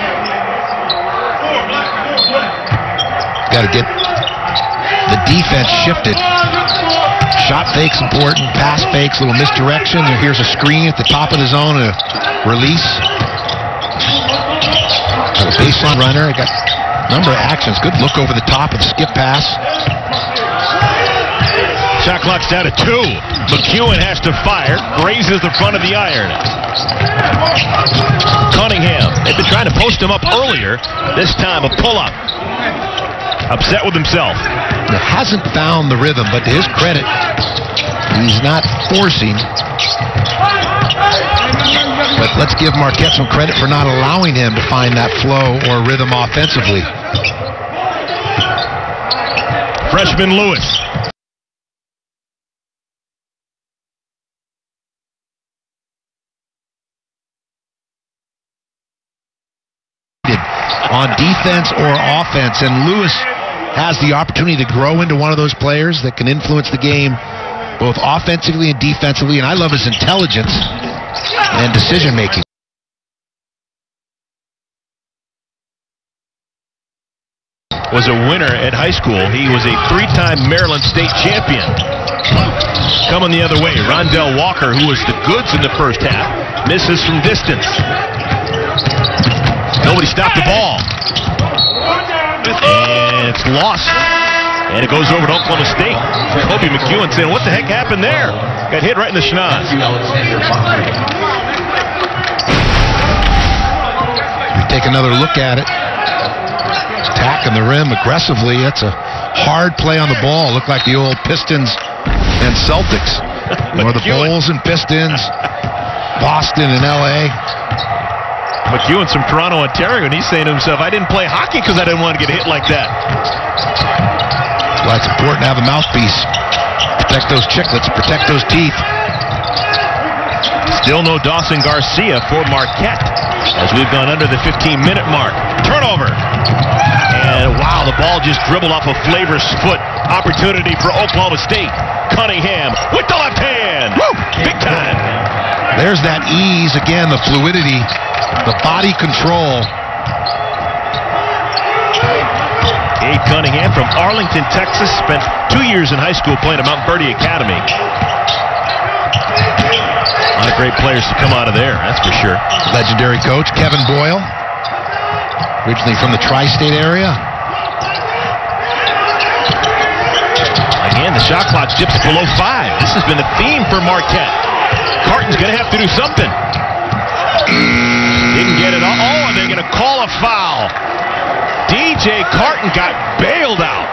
Got to get the defense shifted. Shot fake's important, pass fakes, little misdirection. Here's a screen at the top of the zone, a release. Got a baseline runner. Got a number of actions. Good look over the top of the skip pass. Shot clock's down to 2. McEwen has to fire. Raises the front of the iron. Cunningham. They've been trying to post him up earlier. This time a pull-up. Upset with himself. He hasn't found the rhythm, but to his credit, he's not forcing. But let's give Marquette some credit for not allowing him to find that flow or rhythm offensively. Freshman Lewis. On defense or offense, and Lewis has the opportunity to grow into one of those players that can influence the game both offensively and defensively, and I love his intelligence and decision making. Was a winner at high school. He was a 3-time Maryland State champion. Coming the other way, Rondel Walker, who was the goods in the first half, misses from distance. Nobody stopped the ball. And it's lost And it goes over to Oklahoma State. Koby McEwen saying, what the heck happened there? Got hit right in the schnoz. You take another look at it. Attacking the rim aggressively. That's a hard play on the ball. Looked like the old Pistons and Celtics. Or the Bulls and Pistons. Boston and L.A. McEwen's from Toronto, Ontario, and he's saying to himself, I didn't play hockey because I didn't want to get hit like that. That's why it's important to have a mouthpiece. Protect those chiclets, protect those teeth. Still no Dawson Garcia for Marquette as we've gone under the 15-minute mark. Turnover. And wow, the ball just dribbled off of Flavor's foot. Opportunity for Oklahoma State. Cunningham with the left hand. Woo! Big time. There's that ease, again, the fluidity, the body control. Cade Cunningham from Arlington, Texas, spent 2 years in high school playing at Mount Verdi Academy. A lot of great players to come out of there, that's for sure. Legendary coach Kevin Boyle, originally from the tri-state area. Again, the shot clock dips below 5. This has been a theme for Marquette. Carton's going to have to do something. Didn't get it all. Oh, and they're going to call a foul. DJ Carton got bailed out.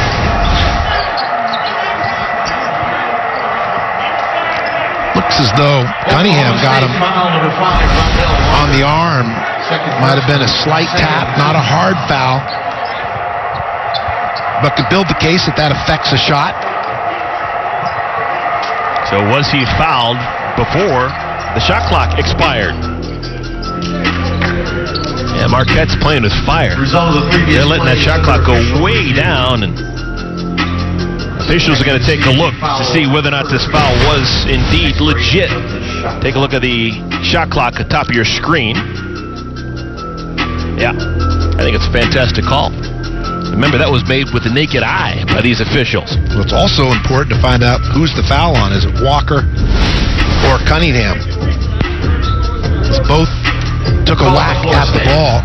Looks as though Cunningham got him on the arm. Might have been a slight tap, not a hard foul. But could build the case that that affects a shot. So was he fouled before the shot clock expired? Yeah, Marquette's playing with fire. They're letting that shot clock go way down, and officials are going to take a look to see whether or not this foul was indeed legit. Take a look at the shot clock at the top of your screen. Yeah, I think it's a fantastic call. Remember, that was made with the naked eye by these officials. Well, it's also important to find out who's the foul on. Is it Walker or Cunningham? Both took a whack at the ball.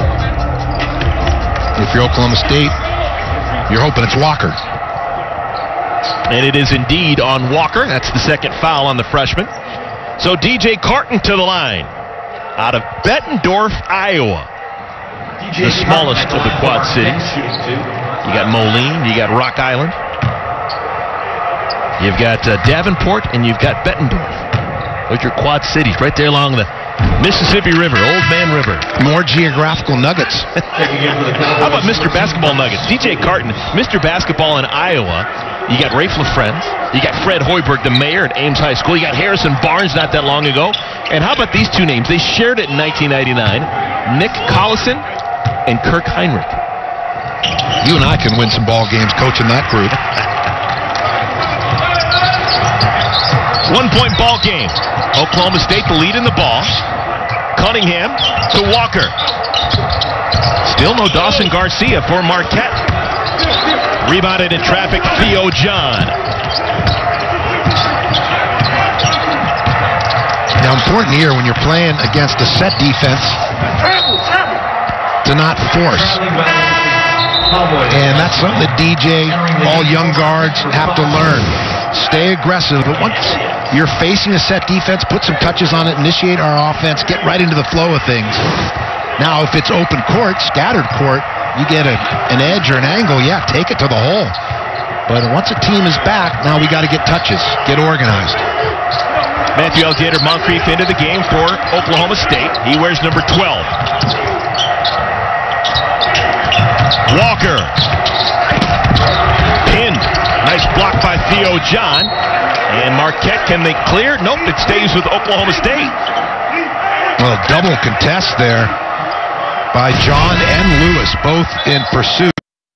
If you're Oklahoma State, you're hoping it's Walker. And it is indeed on Walker. That's the second foul on the freshman. So DJ Carton to the line out of Bettendorf, Iowa. The smallest of the Quad Cities. You got Moline, you got Rock Island. You've got Davenport, and you've got Bettendorf. Those are your Quad Cities right there along the Mississippi River, Old Man River. More geographical nuggets. How about Mr. Basketball Nuggets? DJ Carton, Mr. Basketball in Iowa. You got Rafe LaFrentz. You got Fred Hoiberg, the mayor at Ames High School. You got Harrison Barnes not that long ago. And how about these two names? They shared it in 1999. Nick Collison and Kirk Heinrich. You and I can win some ball games coaching that group. 1-point ball game. Oklahoma State the lead in the ball. Cunningham to Walker. Still no Dawson Garcia for Marquette. Rebounded in traffic, Theo John. Now, important here when you're playing against a set defense to not force. And that's something that DJ, all young guards, have to learn. Stay aggressive, but once you're facing a set defense, put some touches on it, initiate our offense, get right into the flow of things. Now, if it's open court, scattered court, you get an edge or an angle, yeah, take it to the hole. But once a team is back, now we got to get touches, get organized. Matthew Alexander Moncrief into the game for Oklahoma State. He wears number 12. Walker. Pinned. Nice block by Theo John. And Marquette, can they clear? Nope, it stays with Oklahoma State. Well, double contest there by John and Lewis, both in pursuit.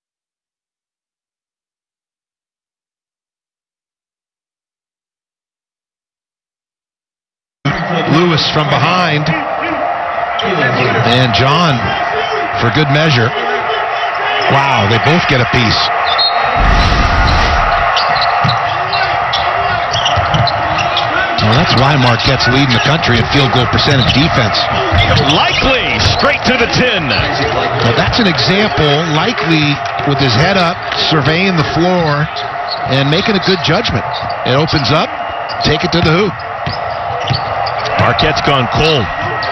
Lewis from behind. And John for good measure. Wow, they both get a piece. Well, that's why Marquette's leading the country in field goal percentage defense. Likely straight to the tin. Well, that's an example, likely with his head up, surveying the floor, and making a good judgment. It opens up, take it to the hoop. Marquette's gone cold.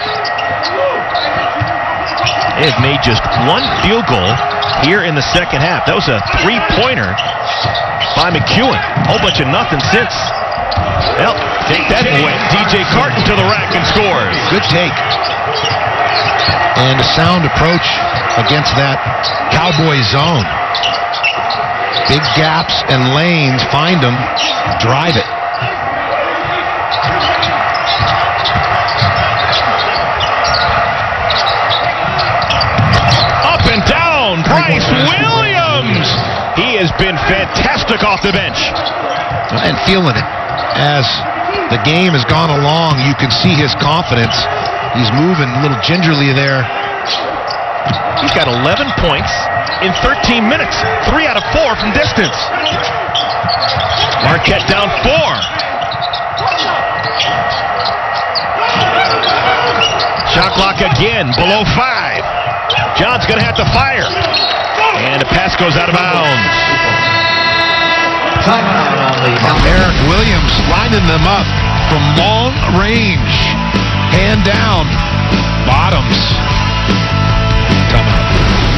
They have made just one field goal here in the second half. That was a three-pointer by McEwen. Whole bunch of nothing since. Well, take that away. DJ Carton to the rack and scores. Good take. And a sound approach against that Cowboy zone. Big gaps and lanes, find them, drive it. Up and down, Bryce Williams. He has been fantastic off the bench. And feeling it. As the game has gone along, you can see his confidence. He's moving a little gingerly there. He's got 11 points in 13 minutes. 3 out of 4 from distance. Marquette down 4. Shot clock again, below 5. John's going to have to fire. And the pass goes out of bounds. Eric Williams lining them up from long range. Hand down. Bottoms. Timeout.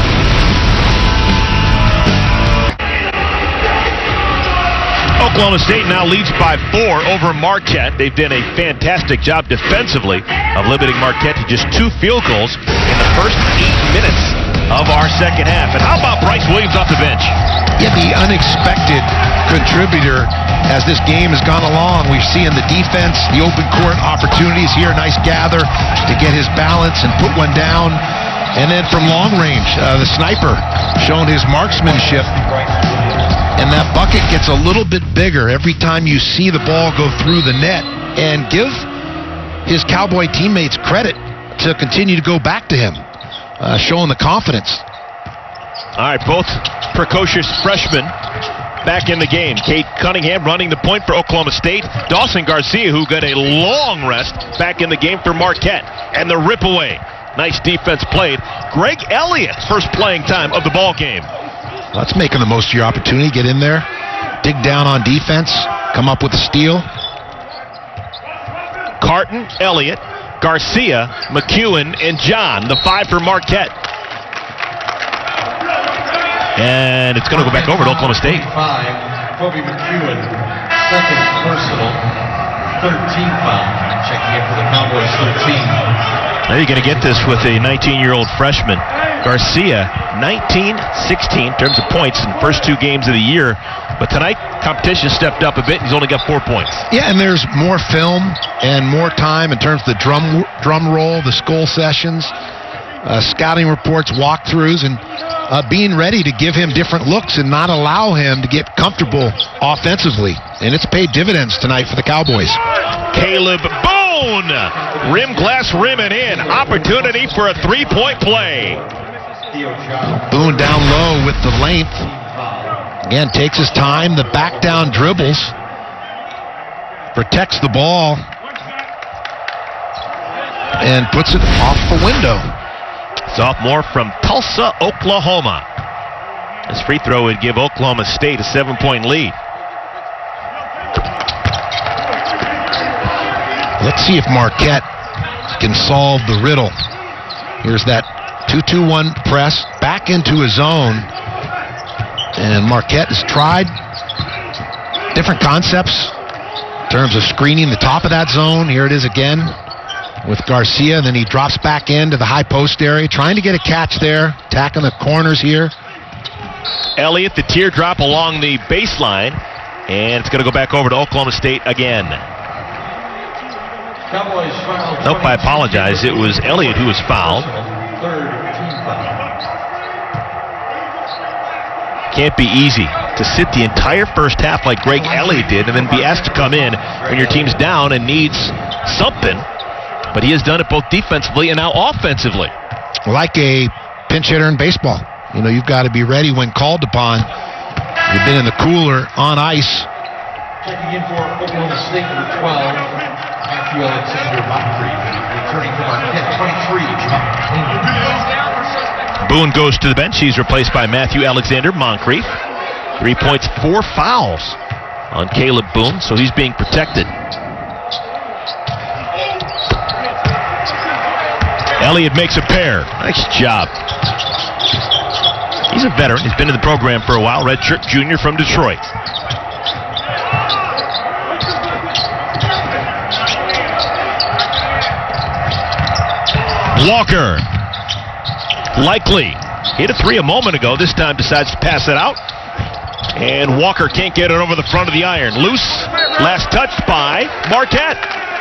Oklahoma State now leads by 4 over Marquette. They've done a fantastic job defensively of limiting Marquette to just 2 field goals in the first 8 minutes of our second half. And how about Bryce Williams off the bench? Yeah, the unexpected contributor as this game has gone along. We've seen the defense, the open court opportunities here. Nice gather to get his balance and put one down. And then from long range, the sniper showing his marksmanship. And that bucket gets a little bit bigger every time you see the ball go through the net. And give his Cowboy teammates credit to continue to go back to him, showing the confidence. All right, both precocious freshmen back in the game. Cade Cunningham running the point for Oklahoma State. Dawson Garcia, who got a long rest, back in the game for Marquette. And the rip away. Nice defense played. Greg Elliott, first playing time of the ball game. That's making the most of your opportunity. Get in there, dig down on defense, come up with a steal. Carton, Elliott, Garcia, McEwen, and John, the 5 for Marquette. And it's going to go back over to Oklahoma State. 5, Koby McEwen, second personal, 13 foul. Checking in for the Cowboys, 13. Now you're going to get this with a 19-year-old freshman. Garcia, 19-16 in terms of points in the first 2 games of the year. But tonight, competition stepped up a bit. He's only got 4 points. Yeah, and there's more film and more time in terms of the drum roll, the skull sessions, scouting reports, walkthroughs, and being ready to give him different looks and not allow him to get comfortable offensively. And it's paid dividends tonight for the Cowboys. Caleb Boone, rim glass rimming in. Opportunity for a 3-point play. Boone down low with the length. Again, takes his time. The back down dribbles. Protects the ball. And puts it off the window. Sophomore from Tulsa, Oklahoma. This free throw would give Oklahoma State a 7-point lead. Let's see if Marquette can solve the riddle. Here's that 2-2-1 press back into his zone. And Marquette has tried different concepts in terms of screening the top of that zone. Here it is again with Garcia. Then he drops back into the high post area, trying to get a catch there, attacking the corners here. Elliott, the teardrop along the baseline. And it's going to go back over to Oklahoma State again. Nope, I apologize. It was Elliott who was fouled. Can't be easy to sit the entire first half like Greg Elliott did and then be asked to come in when your team's down and needs something. But he has done it both defensively and now offensively. Like a pinch hitter in baseball. You know, you've got to be ready when called upon. You've been in the cooler on ice. Checking in for Oklahoma State, number 12. Matthew Alexander Moncrief. Returning to Marquette, 23, Jamal Cain. Boone goes to the bench. He's replaced by Matthew Alexander Moncrief. 3 points, 4 fouls on Caleb Boone, so he's being protected. Elliott makes a pair. Nice job. He's a veteran. He's been in the program for a while. Redshirt junior from Detroit. Walker. Likely. Hit a three a moment ago. This time decides to pass it out. And Walker can't get it over the front of the iron. Loose. Last touched by Marquette.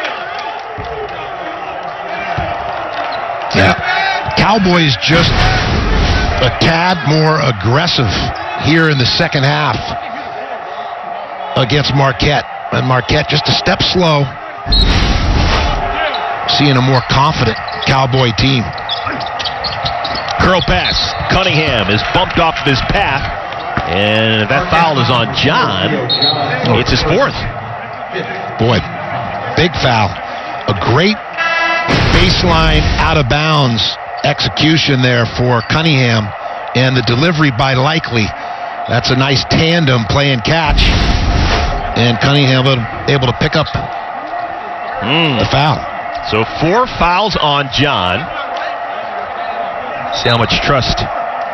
Yeah. Cowboys just a tad more aggressive here in the second half against Marquette. And Marquette just a step slow. Seeing a more confident Cowboy team. Curl pass. Cunningham is bumped off of his path. And that foul is on John. It's his fourth. Boy, big foul. A great baseline out of bounds execution there for Cunningham, and the delivery by Likely. That's a nice tandem playing catch, and Cunningham able to pick up the foul. So 4 fouls on John. See how much trust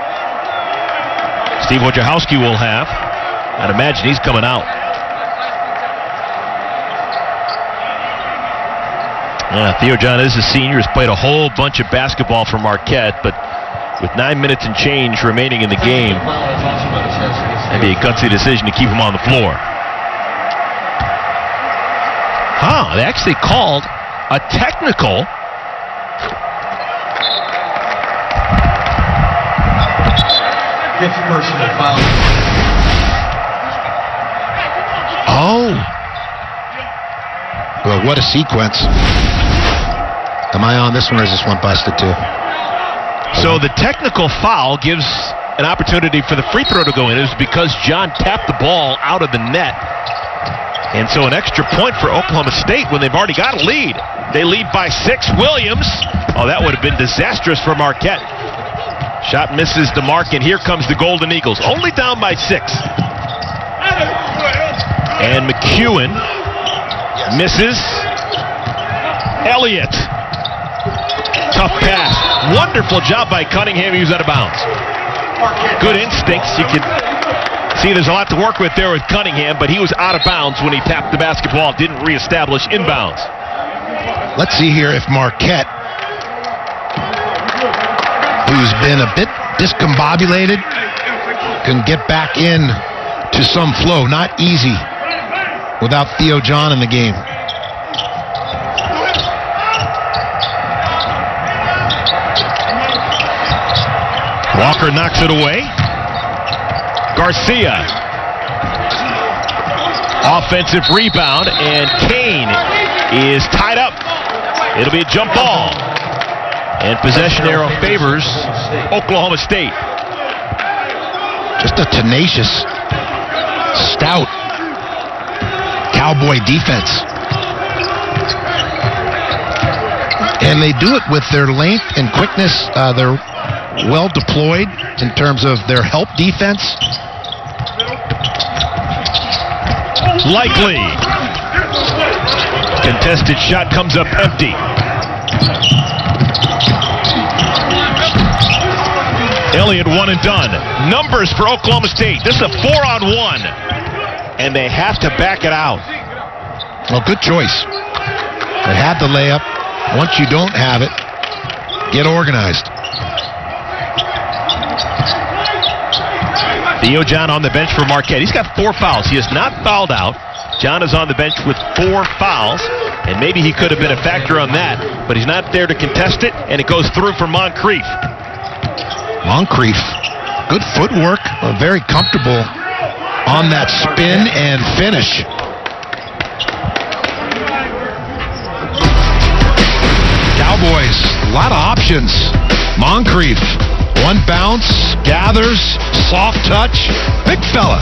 Steve Wojciechowski will have. I'd imagine he's coming out. Theo John is a senior, has played a whole bunch of basketball for Marquette, but with 9 minutes and change remaining in the game, that'd be a gutsy decision to keep him on the floor. They actually called a technical. Fifth personal foul. Well, what a sequence. Am I on this one, or is this one busted too? So the technical foul gives an opportunity for the free throw to go in. It was because John tapped the ball out of the net. And so an extra point for Oklahoma State when they've already got a lead. They lead by 6. Williams. That would have been disastrous for Marquette. Shot misses the mark, and here comes the Golden Eagles. Only down by 6. And McEwen misses. Elliott. Tough pass. Wonderful job by Cunningham. He was out of bounds. Good instincts. You can see there's a lot to work with there with Cunningham, but he was out of bounds when he tapped the basketball. Didn't reestablish inbounds. Let's see here if Marquette, who's been a bit discombobulated, can get back in to some flow. Not easy without Theo John in the game. Walker knocks it away. Garcia. Offensive rebound, and Cain is tied up. It'll be a jump ball. And possession arrow favors Oklahoma State. Just a tenacious, stout Cowboy defense. And they do it with their length and quickness. They're well deployed in terms of their help defense. Likely. Contested shot comes up empty. Elliott one and done. Numbers for Oklahoma State. This is a 4-on-1. And they have to back it out. Well, good choice. They had the layup. Once you don't have it, get organized. Theo John on the bench for Marquette. He's got 4 fouls. He has not fouled out. John is on the bench with 4 fouls, and maybe he could have been a factor on that, but he's not there to contest it, and it goes through for Moncrief. Moncrief, good footwork, very comfortable on that spin and finish. Cowboys, a lot of options. Moncrief, one bounce, gathers, soft touch, big fella.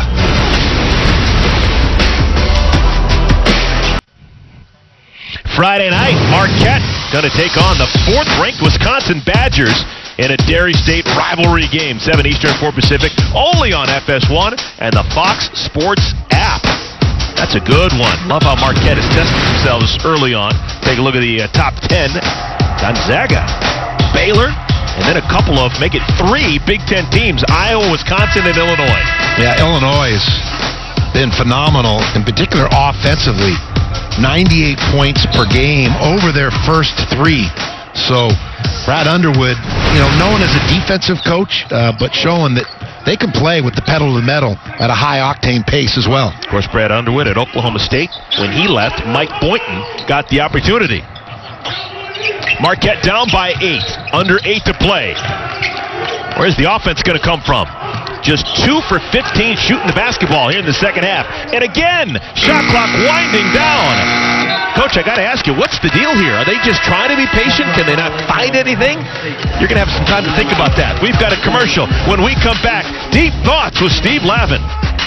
Friday night, Marquette going to take on the 4th-ranked Wisconsin Badgers in a Dairy State rivalry game. 7 Eastern, 4 Pacific, only on FS1 and the Fox Sports app. That's a good one. Love how Marquette has tested themselves early on. Take a look at the top 10. Gonzaga, Baylor, and then a couple of, make it 3 Big Ten teams, Iowa, Wisconsin, and Illinois. Yeah, Illinois has been phenomenal, in particular offensively. 98 points per game over their first 3. So Brad Underwood, known as a defensive coach, but showing that they can play with the pedal to the metal at a high-octane pace as well. Of course, Brad Underwood at Oklahoma State. When he left, Mike Boynton got the opportunity. Marquette down by 8. Under 8 to play. Where's the offense going to come from? Just 2 for 15 shooting the basketball here in the second half. And again, shot clock winding down. Coach, I got to ask you, what's the deal here? Are they just trying to be patient? Can they not find anything? You're going to have some time to think about that. We've got a commercial. When we come back, Deep Thoughts with Steve Lavin.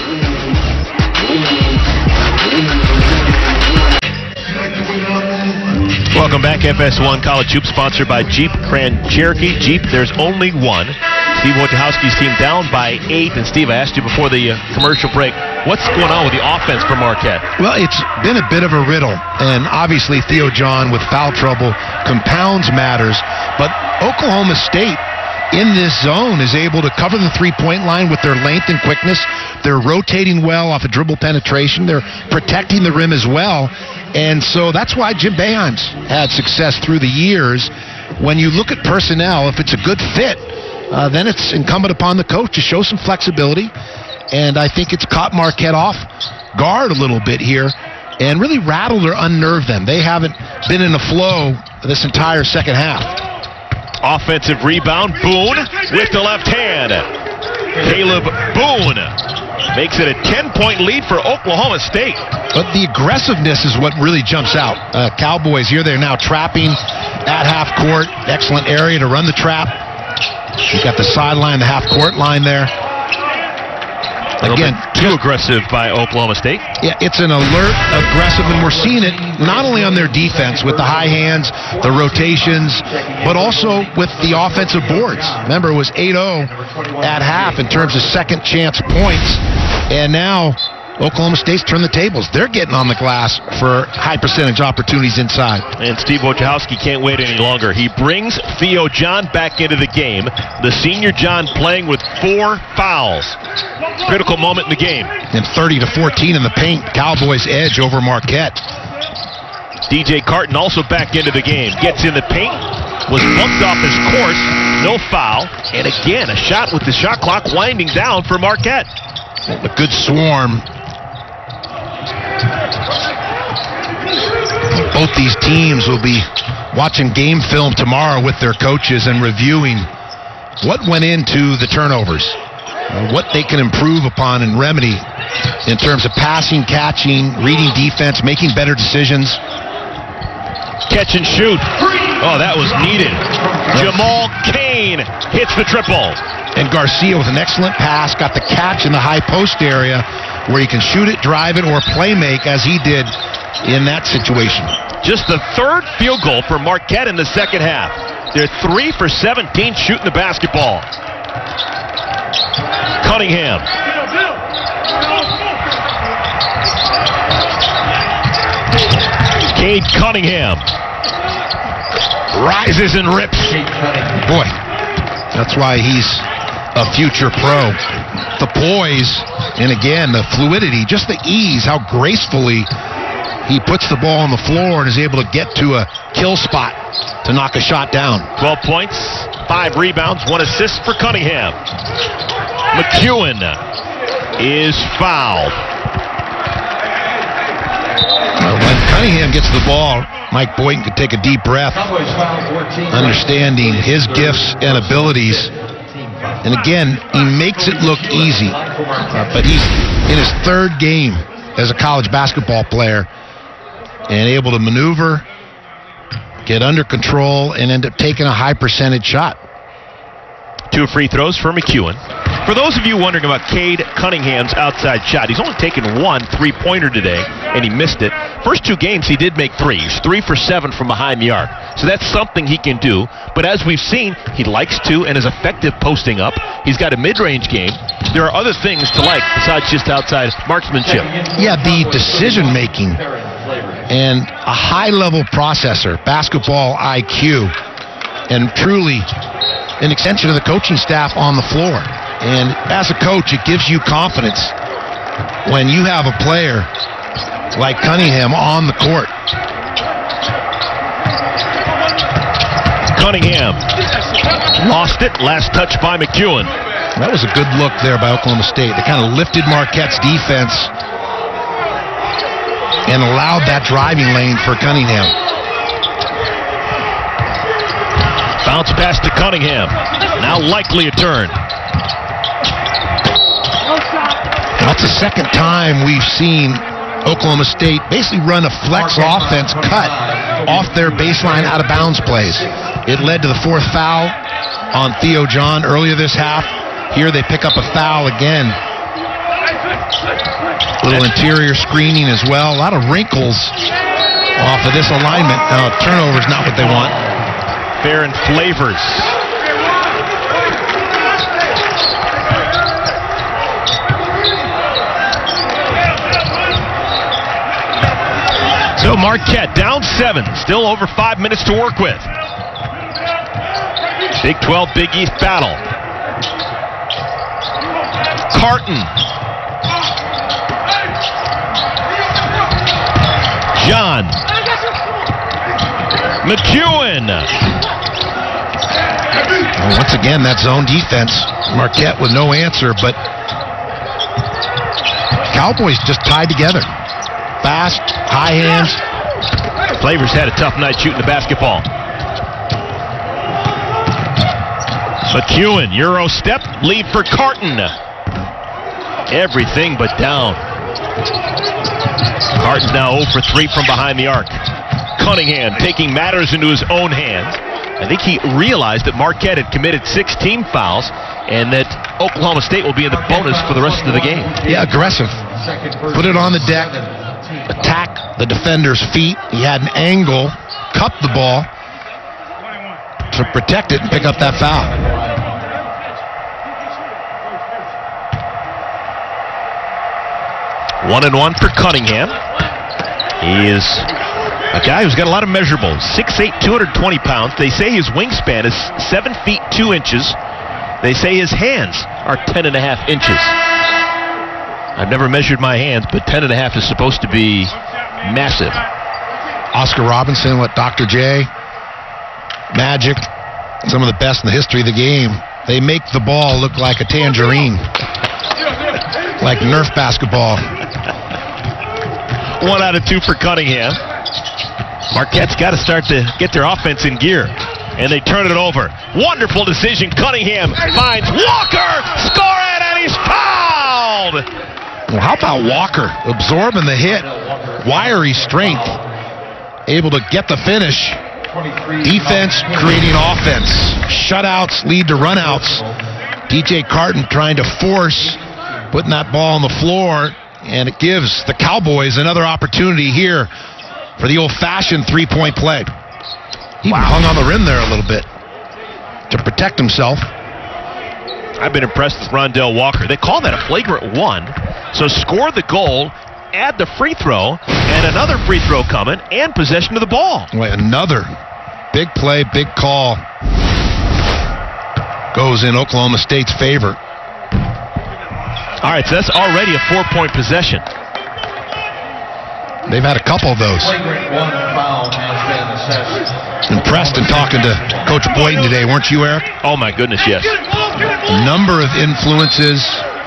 Welcome back, FS1 College Hoops, sponsored by Jeep Grand Cherokee. Jeep, there's only one. Steve Wojciechowski's team down by 8. And Steve, I asked you before the commercial break, what's going on with the offense for Marquette? Well, it's been a bit of a riddle, and obviously Theo John with foul trouble compounds matters, but Oklahoma State in this zone is able to cover the three-point line with their length and quickness. They're rotating well off of dribble penetration. They're protecting the rim as well, and so that's why Jim Boeheim's had success through the years. When you look at personnel, if it's a good fit, then it's incumbent upon the coach to show some flexibility, and I think it's caught Marquette off guard a little bit here and really rattled or unnerved them. They haven't been in a flow this entire second half. Offensive rebound, Boone with the left hand. Caleb Boone makes it a 10-point lead for Oklahoma State. But the aggressiveness is what really jumps out. Cowboys here, they're now trapping at half court. Excellent area to run the trap. You got the sideline, the half-court line there. Again, too aggressive by Oklahoma State. Yeah, it's an alert, aggressive, and we're seeing it not only on their defense with the high hands, the rotations, but also with the offensive boards. Remember, it was 8-0 at half in terms of second chance points, and now Oklahoma State's turned the tables. They're getting on the glass for high percentage opportunities inside. And Steve Wojciechowski can't wait any longer. He brings Theo John back into the game. The senior John playing with 4 fouls. Critical moment in the game. And 30-14 in the paint. Cowboys edge over Marquette. DJ Carton also back into the game. Gets in the paint. Was bumped off his course. No foul. And again, a shot with the shot clock winding down for Marquette. A good swarm. Both these teams will be watching game film tomorrow with their coaches and reviewing what went into the turnovers, what they can improve upon and remedy in terms of passing, catching, reading defense, making better decisions. Catch and shoot. Oh, that was needed. Jamal Cain hits the triple. And Garcia with an excellent pass, got the catch in the high post area where he can shoot it, drive it, or play make as he did in that situation. Just the 3rd field goal for Marquette in the second half. They're 3 for 17 shooting the basketball. Cunningham. Cade Cunningham rises and rips. Boy, that's why he's a future pro. The poise, and again, the fluidity, just the ease, how gracefully he puts the ball on the floor and is able to get to a kill spot to knock a shot down. 12 points, 5 rebounds, 1 assist for Cunningham. McEwen is fouled. When Cunningham gets the ball, Mike Boynton could take a deep breath, understanding his gifts and abilities. And again, he makes it look easy, but he's in his 3rd game as a college basketball player and able to maneuver, get under control, and end up taking a high percentage shot. 2 free throws for McEwen. For those of you wondering about Cade Cunningham's outside shot, he's only taken 1 3-pointer today, and he missed it. First 2 games, he did make threes. 3 for 7 from behind the arc. So that's something he can do. But as we've seen, he likes to and is effective posting up. He's got a mid-range game. There are other things to like besides just outside marksmanship. Yeah, the decision-making and a high-level processor, basketball IQ, and truly an extension of the coaching staff on the floor. And as a coach, it gives you confidence when you have a player like Cunningham on the court. Cunningham lost it. Last touch by McEwen. That was a good look there by Oklahoma State. They kind of lifted Marquette's defense and allowed that driving lane for Cunningham. Bounce pass to Cunningham. Now likely a turn. That's the second time we've seen Oklahoma State basically run a flex offense cut off their baseline out of bounds plays. It led to the 4th foul on Theo John earlier this half. Here they pick up a foul again. Little interior screening as well. A lot of wrinkles off of this alignment. Now, turnover's not what they want. Fair and Flavors. So Marquette down 7. Still over 5 minutes to work with. Big 12, Big East battle. Carton. John. McEwen. Well, once again, that zone defense. Marquette with no answer, but Cowboys just tied together. Fast, high hands. Flavors had a tough night shooting the basketball. McEwen, Euro step, lead for Carton. Everything but down. Carton's now 0 for 3 from behind the arc. Cunningham taking matters into his own hands. I think he realized that Marquette had committed 6 team fouls and that Oklahoma State will be in the bonus for the rest of the game. Yeah, aggressive. Put it on the deck. Attack the defender's feet. He had an angle, cupped the ball to protect it and pick up that foul. One and one for Cunningham. He is a guy who's got a lot of measurables. 6'8", 220 pounds. They say his wingspan is 7 feet 2 inches. They say his hands are 10.5 inches. I've never measured my hands, but 10.5 is supposed to be massive. Oscar Robinson, Dr. J, Magic, some of the best in the history of the game. They make the ball look like a tangerine, like Nerf basketball. 1 out of 2 for Cunningham. Marquette's got to start to get their offense in gear, and they turn it over. Wonderful decision. Cunningham finds Walker, score it, and he's fouled. Well, how about Walker absorbing the hit? Wiry strength, able to get the finish. Defense creating offense. Shutouts lead to runouts. DJ Carton trying to force putting that ball on the floor, and it gives the Cowboys another opportunity here for the old-fashioned three-point play. He hung on the rim there a little bit to protect himself. I've been impressed with Rondel Walker. They call that a flagrant 1. So score the goal, add the free throw, and another free throw coming, and possession of the ball. Wait, another big play, big call goes in Oklahoma State's favor. All right, so that's already a 4-point possession. They've had a couple of those. Flagrant 1 foul has been assessed. Impressed in talking to Coach Boynton today, weren't you, Eric? Oh, my goodness, yes. A number of influences.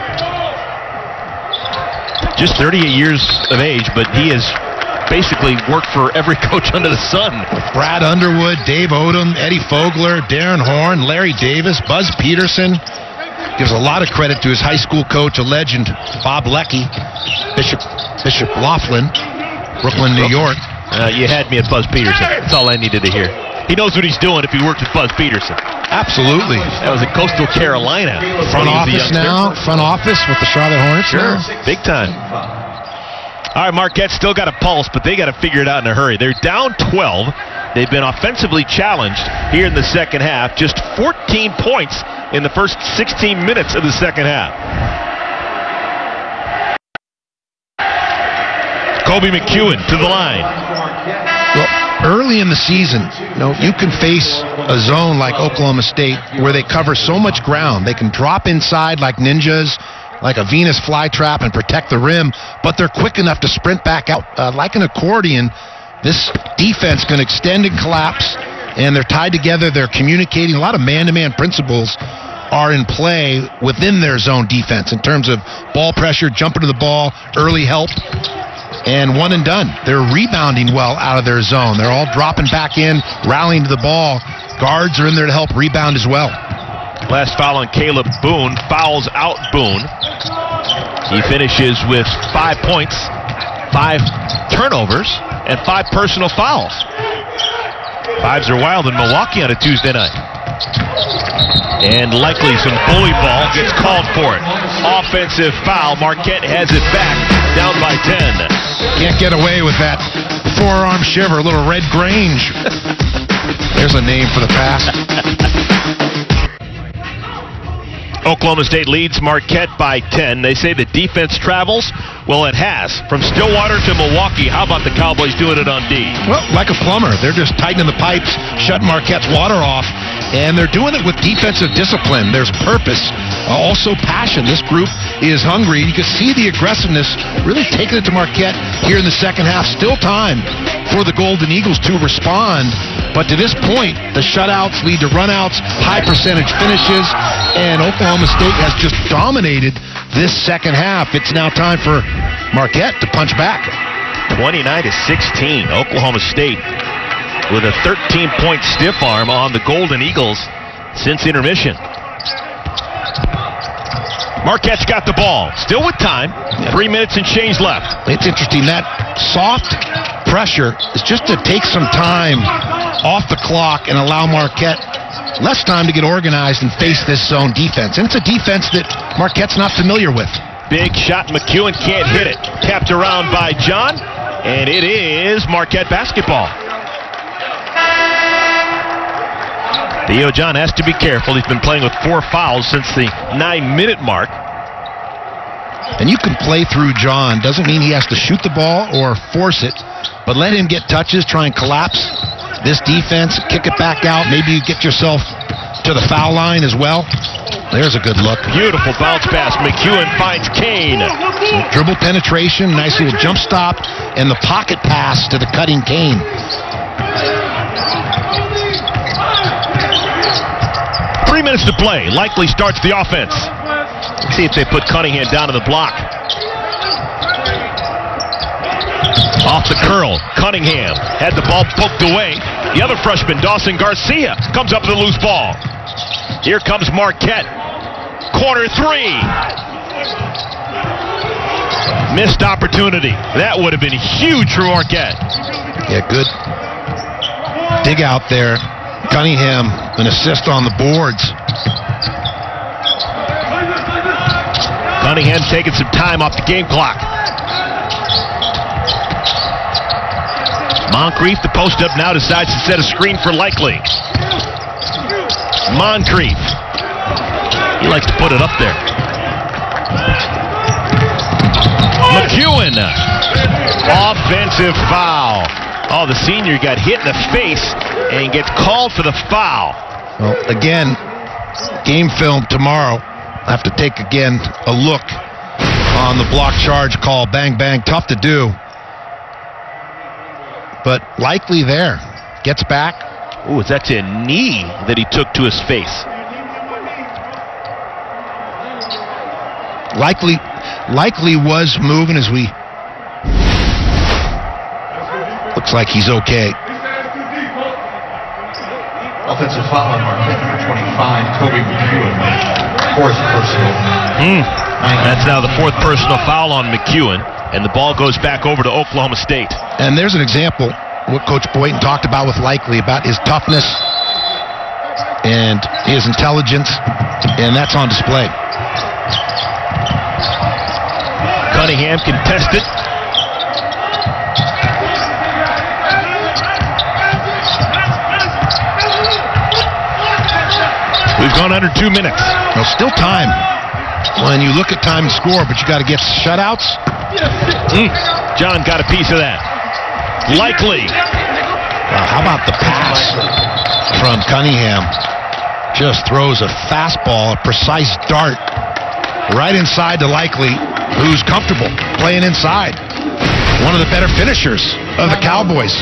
Just 38 years of age, but he has basically worked for every coach under the sun. Brad Underwood, Dave Odom, Eddie Fogler, Darren Horn, Larry Davis, Buzz Peterson. Gives a lot of credit to his high school coach, a legend, Bob Leckie, Bishop Laughlin, Brooklyn, New York. You had me at Buzz Peterson. That's all I needed to hear. He knows what he's doing if he worked with Buzz Peterson. Absolutely. That was in Coastal Carolina. Front office now. Front office with the Charlotte Hornets. Sure. Big time. All right, Marquette still got a pulse, but they got to figure it out in a hurry. They're down 12. They've been offensively challenged here in the second half. Just 14 points in the first 16 minutes of the second half. Koby McEwen to the line. Well, early in the season, you can face a zone like Oklahoma State where they cover so much ground. They can drop inside like ninjas, like a Venus flytrap, and protect the rim, but they're quick enough to sprint back out like an accordion. This defense can extend and collapse, and they're tied together. They're communicating. A lot of man-to-man principles are in play within their zone defense in terms of ball pressure, jumping to the ball, early help, and one and done. They're rebounding well out of their zone. They're all dropping back in, rallying to the ball. Guards are in there to help rebound as well. Last foul on Caleb Boone. Fouls out Boone. He finishes with 5 points, 5 turnovers, and 5 personal fouls. Fives are wild in Milwaukee on a Tuesday night. And likely some bully ball gets called for it. Offensive foul. Marquette has it back, down by 10. Can't get away with that forearm shiver, a little Red Grange. There's a name for the pass. Oklahoma State leads Marquette by 10. They say the defense travels. Well, it has. From Stillwater to Milwaukee. How about the Cowboys doing it on D? Well, like a plumber. They're just tightening the pipes, shutting Marquette's water off, and they're doing it with defensive discipline. There's purpose, also passion. This group is hungry. You can see the aggressiveness really taking it to Marquette here in the second half. Still time for the Golden Eagles to respond. But to this point, the shutouts lead to runouts, high percentage finishes, and Oklahoma State has just dominated this second half. It's now time for Marquette to punch back. 29-16. Oklahoma State with a 13-point stiff arm on the Golden Eagles since intermission. Marquette's got the ball. Still with time. 3 minutes and change left. It's interesting. That soft pressure is just to take some time off the clock and allow Marquette less time to get organized and face this zone defense. And it's a defense that Marquette's not familiar with. Big shot. McEwen can't hit it. Tapped around by John, and it is Marquette basketball. Theo John has to be careful. He's been playing with 4 fouls since the 9-minute mark. And you can play through John. Doesn't mean he has to shoot the ball or force it, but let him get touches, try and collapse this defense, kick it back out. Maybe you get yourself to the foul line as well. There's a good look. Beautiful bounce pass. McEwen finds Cain. Dribble penetration, nice little jump stop, and the pocket pass to the cutting Cain. 3 minutes to play. Likely starts the offense. Let's see if they put Cunningham down to the block. Off the curl. Cunningham had the ball poked away. The other freshman, Dawson Garcia, comes up with a loose ball. Here comes Marquette. Corner 3. Missed opportunity. That would have been huge for Marquette. Yeah, good dig out there. Cunningham, an assist on the boards. Cunningham taking some time off the game clock. Moncrief, the post up now, decides to set a screen for Likely. Moncrief. He likes to put it up there. McEwen. Offensive foul. Oh, the senior got hit in the face and gets called for the foul. Well, again, game film tomorrow. I have to take again a look on the block charge call. Bang, bang. Tough to do. But Likely there. Gets back. Ooh, it's actually a knee that he took to his face. Likely was moving as we... Looks like he's okay. Offensive foul on Marquette, number 25, Koby McEwen. Fourth personal. That's now the 4th personal foul on McEwen, and the ball goes back over to Oklahoma State. And there's an example, what Coach Boynton talked about with Likely, about his toughness and his intelligence, and that's on display. Cunningham contested. We've gone under 2 minutes. Well, still time when you look at time and score, but you got to get shutouts. John got a piece of that. Likely. How about the pass from Cunningham? Just throws a fastball, a precise dart, right inside to Likely, who's comfortable playing inside. One of the better finishers of the Cowboys.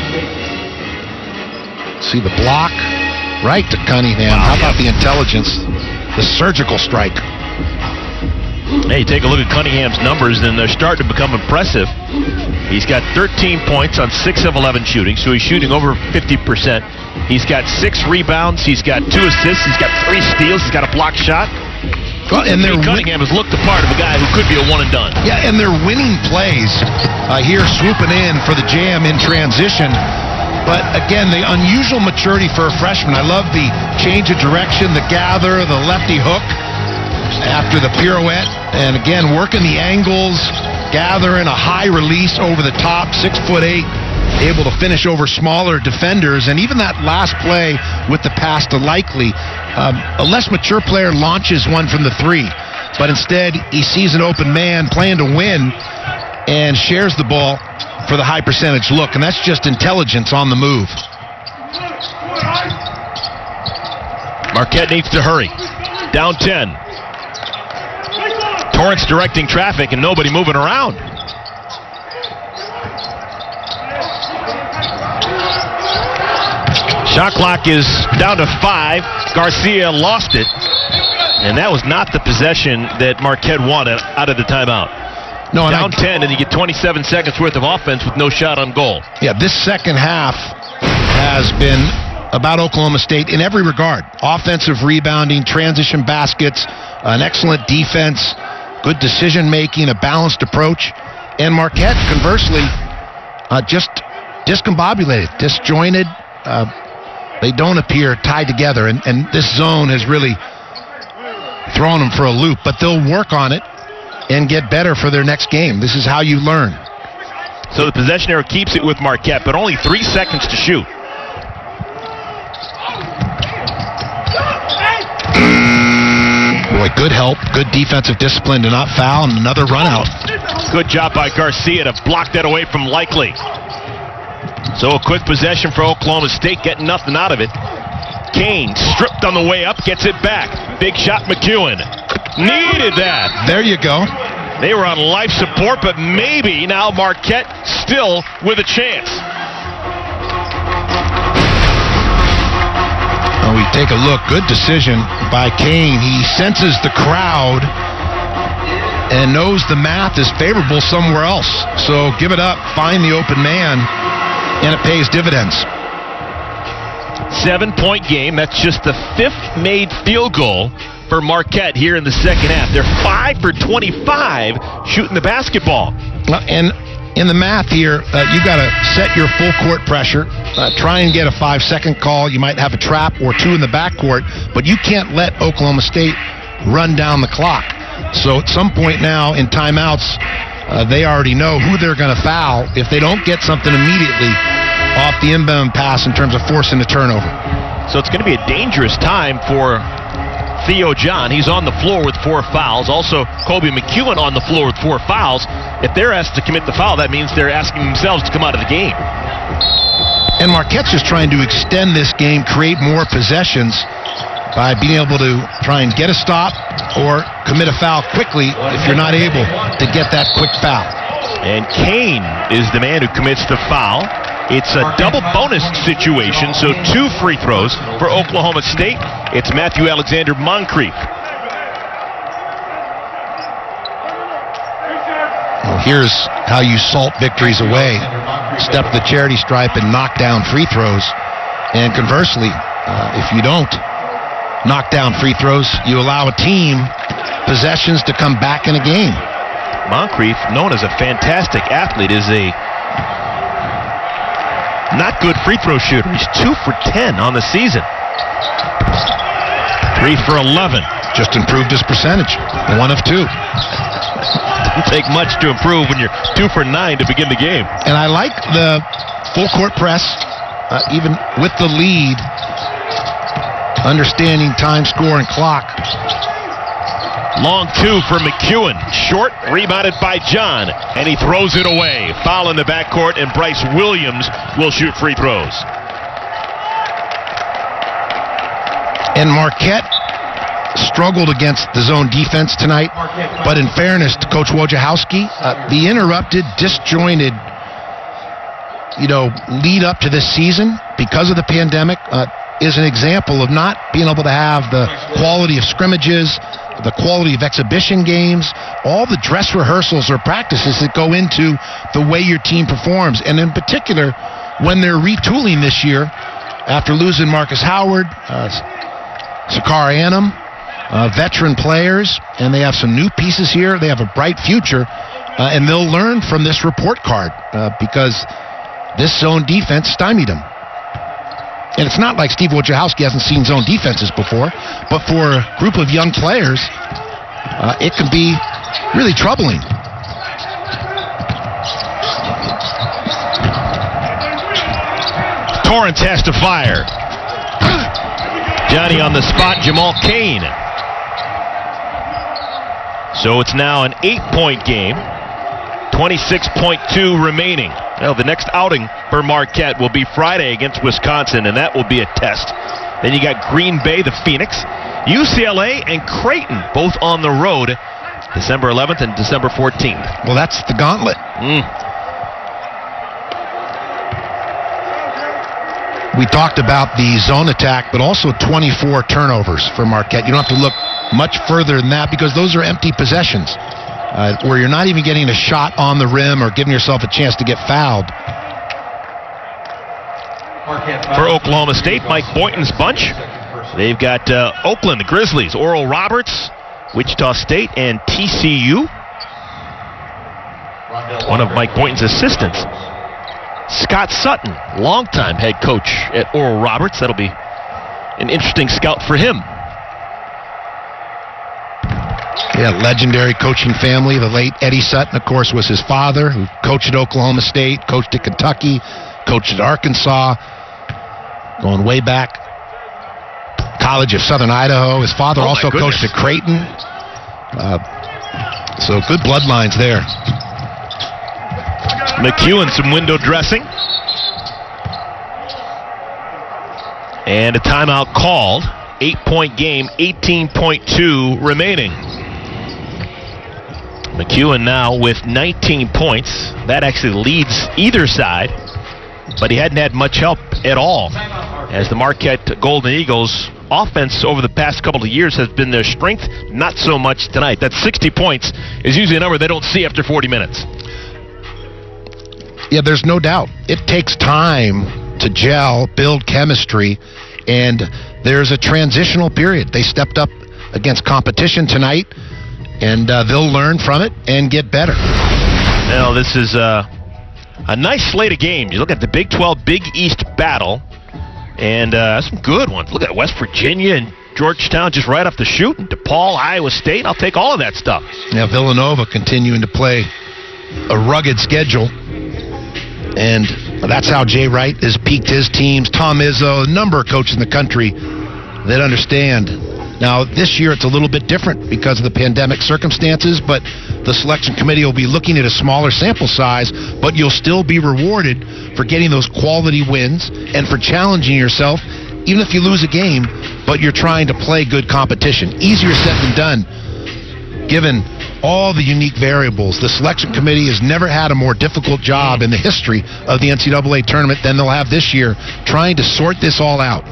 See the block right to Cunningham. How about the intelligence? The surgical strike. Hey, take a look at Cunningham's numbers, and they're starting to become impressive. He's got 13 points on 6 of 11 shooting, so he's shooting over 50%. He's got 6 rebounds. He's got 2 assists. He's got 3 steals. He's got a blocked shot. Well, and Cunningham has looked the part of a guy who could be a one and done. Yeah, and they're winning plays here, swooping in for the jam in transition. But again, the unusual maturity for a freshman. I love the change of direction, the gather, the lefty hook after the pirouette, and again working the angles, gathering a high release over the top, 6'8", able to finish over smaller defenders. And even that last play with the pass to Likely, a less mature player launches one from the 3, but instead he sees an open man playing to win and shares the ball for the high percentage look, and that's just intelligence on the move. Marquette needs to hurry. Down 10. Torrance directing traffic and nobody moving around. Shot clock is down to 5. Garcia lost it, and that was not the possession that Marquette wanted out of the timeout. No, down 10, and you get 27 seconds worth of offense with no shot on goal. Yeah, this second half has been about Oklahoma State in every regard. Offensive rebounding, transition baskets, an excellent defense, good decision-making, a balanced approach. And Marquette, conversely, just discombobulated, disjointed. They don't appear tied together, and this zone has really thrown them for a loop. But they'll work on it and get better for their next game. This is how you learn. So the possession arrow keeps it with Marquette, but only 3 seconds to shoot. Boy, good help, good defensive discipline to not foul, and another run out. Good job by Garcia to block that away from Likely. So a quick possession for Oklahoma State, getting nothing out of it. Cain stripped on the way up, gets it back. Big shot, McEwen. Needed that. There you go. They were on life support, but maybe now Marquette still with a chance. Now we take a look. Good decision by Cain. He senses the crowd and knows the math is favorable somewhere else. So give it up, find the open man, and it pays dividends. 7-point game. That's just the 5th made field goal for Marquette here in the second half. They're 5 for 25 shooting the basketball. And in the math here, you got to set your full court pressure. Try and get a 5-second call. You might have a trap or 2 in the backcourt, but you can't let Oklahoma State run down the clock. So at some point now in timeouts, they already know who they're going to foul if they don't get something immediately off the inbound pass in terms of forcing the turnover. So it's going to be a dangerous time for Theo John. He's on the floor with 4 fouls. Also, Koby McEwen on the floor with 4 fouls. If they're asked to commit the foul, that means they're asking themselves to come out of the game. And Marquette's just trying to extend this game, create more possessions by being able to try and get a stop or commit a foul quickly if you're not able to get that quick foul. And Cain is the man who commits the foul. It's a double bonus situation, so 2 free throws for Oklahoma State. It's Matthew Alexander Moncrief. Well, here's how you salt victories away. Step the charity stripe and knock down free throws. And conversely, if you don't knock down free throws, you allow a team possessions to come back in a game. Moncrief, known as a fantastic athlete, is a not good free throw shooter. He's 2 for 10 on the season. 3 for 11. Just improved his percentage. 1 of 2. Doesn't take much to improve when you're 2 for 9 to begin the game. And I like the full court press, even with the lead. understanding time, score, and clock. Long two for McEwen. Short, rebounded by John, and he throws it away. Foul in the backcourt, and Bryce Williams will shoot free throws. And Marquette struggled against the zone defense tonight, but in fairness to Coach Wojciechowski, the interrupted, disjointed, lead up to this season because of the pandemic is an example of not being able to have the quality of scrimmages, the quality of exhibition games, all the dress rehearsals or practices that go into the way your team performs. And in particular, when they're retooling this year, after losing Marcus Howard, Sakara Annam, veteran players, and they have some new pieces here. They have a bright future, and they'll learn from this report card because this zone defense stymied them. And it's not like Steve Wojciechowski hasn't seen zone defenses before, but for a group of young players, it can be really troubling. Torrance has to fire. Johnny on the spot, Jamal Cain. So it's now an 8-point game. 26.2 remaining. Well, the next outing for Marquette will be Friday against Wisconsin, and that will be a test. Then you got Green Bay, the Phoenix, UCLA, and Creighton, both on the road, December 11th and December 14th. Well, that's the gauntlet. We talked about the zone attack, but also 24 turnovers for Marquette. You don't have to look much further than that because those are empty possessions. Where you're not even getting a shot on the rim or giving yourself a chance to get fouled. For Oklahoma State, Mike Boynton's bunch. They've got Oakland, the Grizzlies, Oral Roberts, Wichita State, and TCU. One of Mike Boynton's assistants, Scott Sutton, longtime head coach at Oral Roberts. That'll be an interesting scout for him. Yeah, legendary coaching family. The late Eddie Sutton, of course, was his father, who coached at Oklahoma State, coached at Kentucky, coached at Arkansas, going way back. College of Southern Idaho. His father also coached at Creighton. So good bloodlines there. McEwen, some window dressing. And a timeout called. 8-point game, 18.2 remaining. McEwen now with 19 points. That actually leads either side, but he hadn't had much help at all, as the Marquette Golden Eagles offense over the past couple of years has been their strength, not so much tonight. That 60 points is usually a number they don't see after 40 minutes. Yeah, there's no doubt. It takes time to gel, build chemistry, and there's a transitional period. They stepped up against competition tonight, and they'll learn from it and get better. Now, this is a nice slate of games. You look at the Big 12 Big East battle, and some good ones. Look at West Virginia and Georgetown just right off the chute, and DePaul, Iowa State. I'll take all of that stuff. Yeah, Villanova continuing to play a rugged schedule, and that's how Jay Wright has peaked his teams. Tom Izzo, a number of coaches in the country that understand. Now, this year it's a little bit different because of the pandemic circumstances, but the selection committee will be looking at a smaller sample size, but you'll still be rewarded for getting those quality wins and for challenging yourself, even if you lose a game, but you're trying to play good competition. Easier said than done, given all the unique variables. The selection committee has never had a more difficult job in the history of the NCAA tournament than they'll have this year, trying to sort this all out.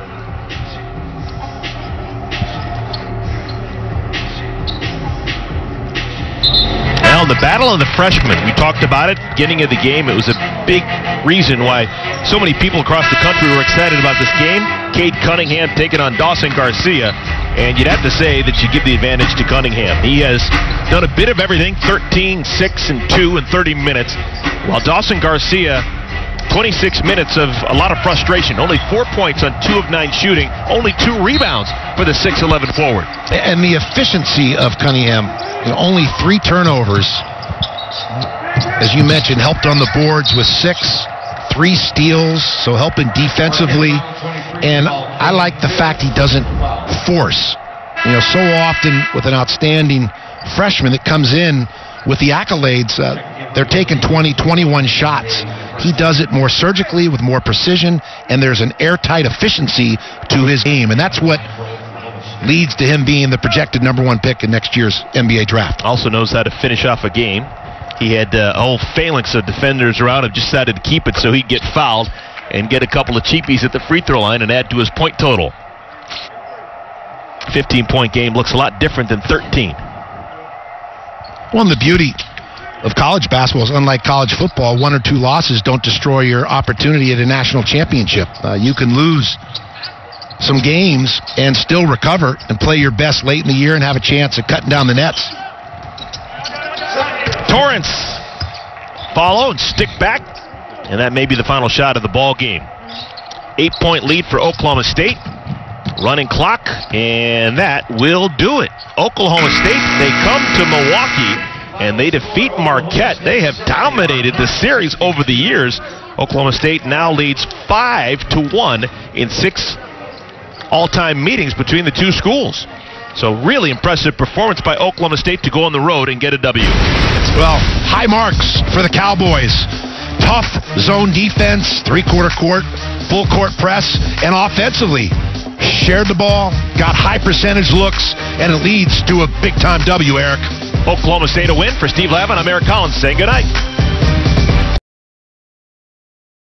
Well, the battle of the freshmen, we talked about it, beginning of the game. It was a big reason why so many people across the country were excited about this game. Cade Cunningham taking on Dawson Garcia, and you'd have to say that you give the advantage to Cunningham. He has done a bit of everything, 13, 6, and 2 in 30 minutes, while Dawson Garcia, 26 minutes of a lot of frustration. Only 4 points on 2 of 9 shooting, only 2 rebounds for the 6'11 forward. And the efficiency of Cunningham, only 3 turnovers, as you mentioned, helped on the boards with 6, 3 steals, so helping defensively. And I like the fact he doesn't force. So often with an outstanding freshman that comes in with the accolades, they're taking 20, 21 shots. He does it more surgically with more precision, and there's an airtight efficiency to his game. And that's what leads to him being the projected #1 pick in next year's NBA draft. Also knows how to finish off a game. He had a whole phalanx of defenders around him, just decided to keep it so he'd get fouled and get a couple of cheapies at the free throw line and add to his point total. 15-point game looks a lot different than 13. Well, the beauty of college basketball is, unlike college football, 1 or 2 losses don't destroy your opportunity at a national championship. You can lose some games and still recover and play your best late in the year and have a chance at cutting down the nets. Torrance follow and stick back, and that may be the final shot of the ball game. 8-point lead for Oklahoma State. Running clock, and that will do it. Oklahoma State, they come to Milwaukee, and they defeat Marquette. They have dominated the series over the years. Oklahoma State now leads 5-1 in 6 all-time meetings between the two schools. So really impressive performance by Oklahoma State to go on the road and get a W. Well, high marks for the Cowboys. Tough zone defense, 3-quarter court, full court press, and offensively shared the ball, got high percentage looks, and it leads to a big-time W, Eric. Oklahoma State a win. For Steve Lavin, I'm Eric Collins saying goodnight.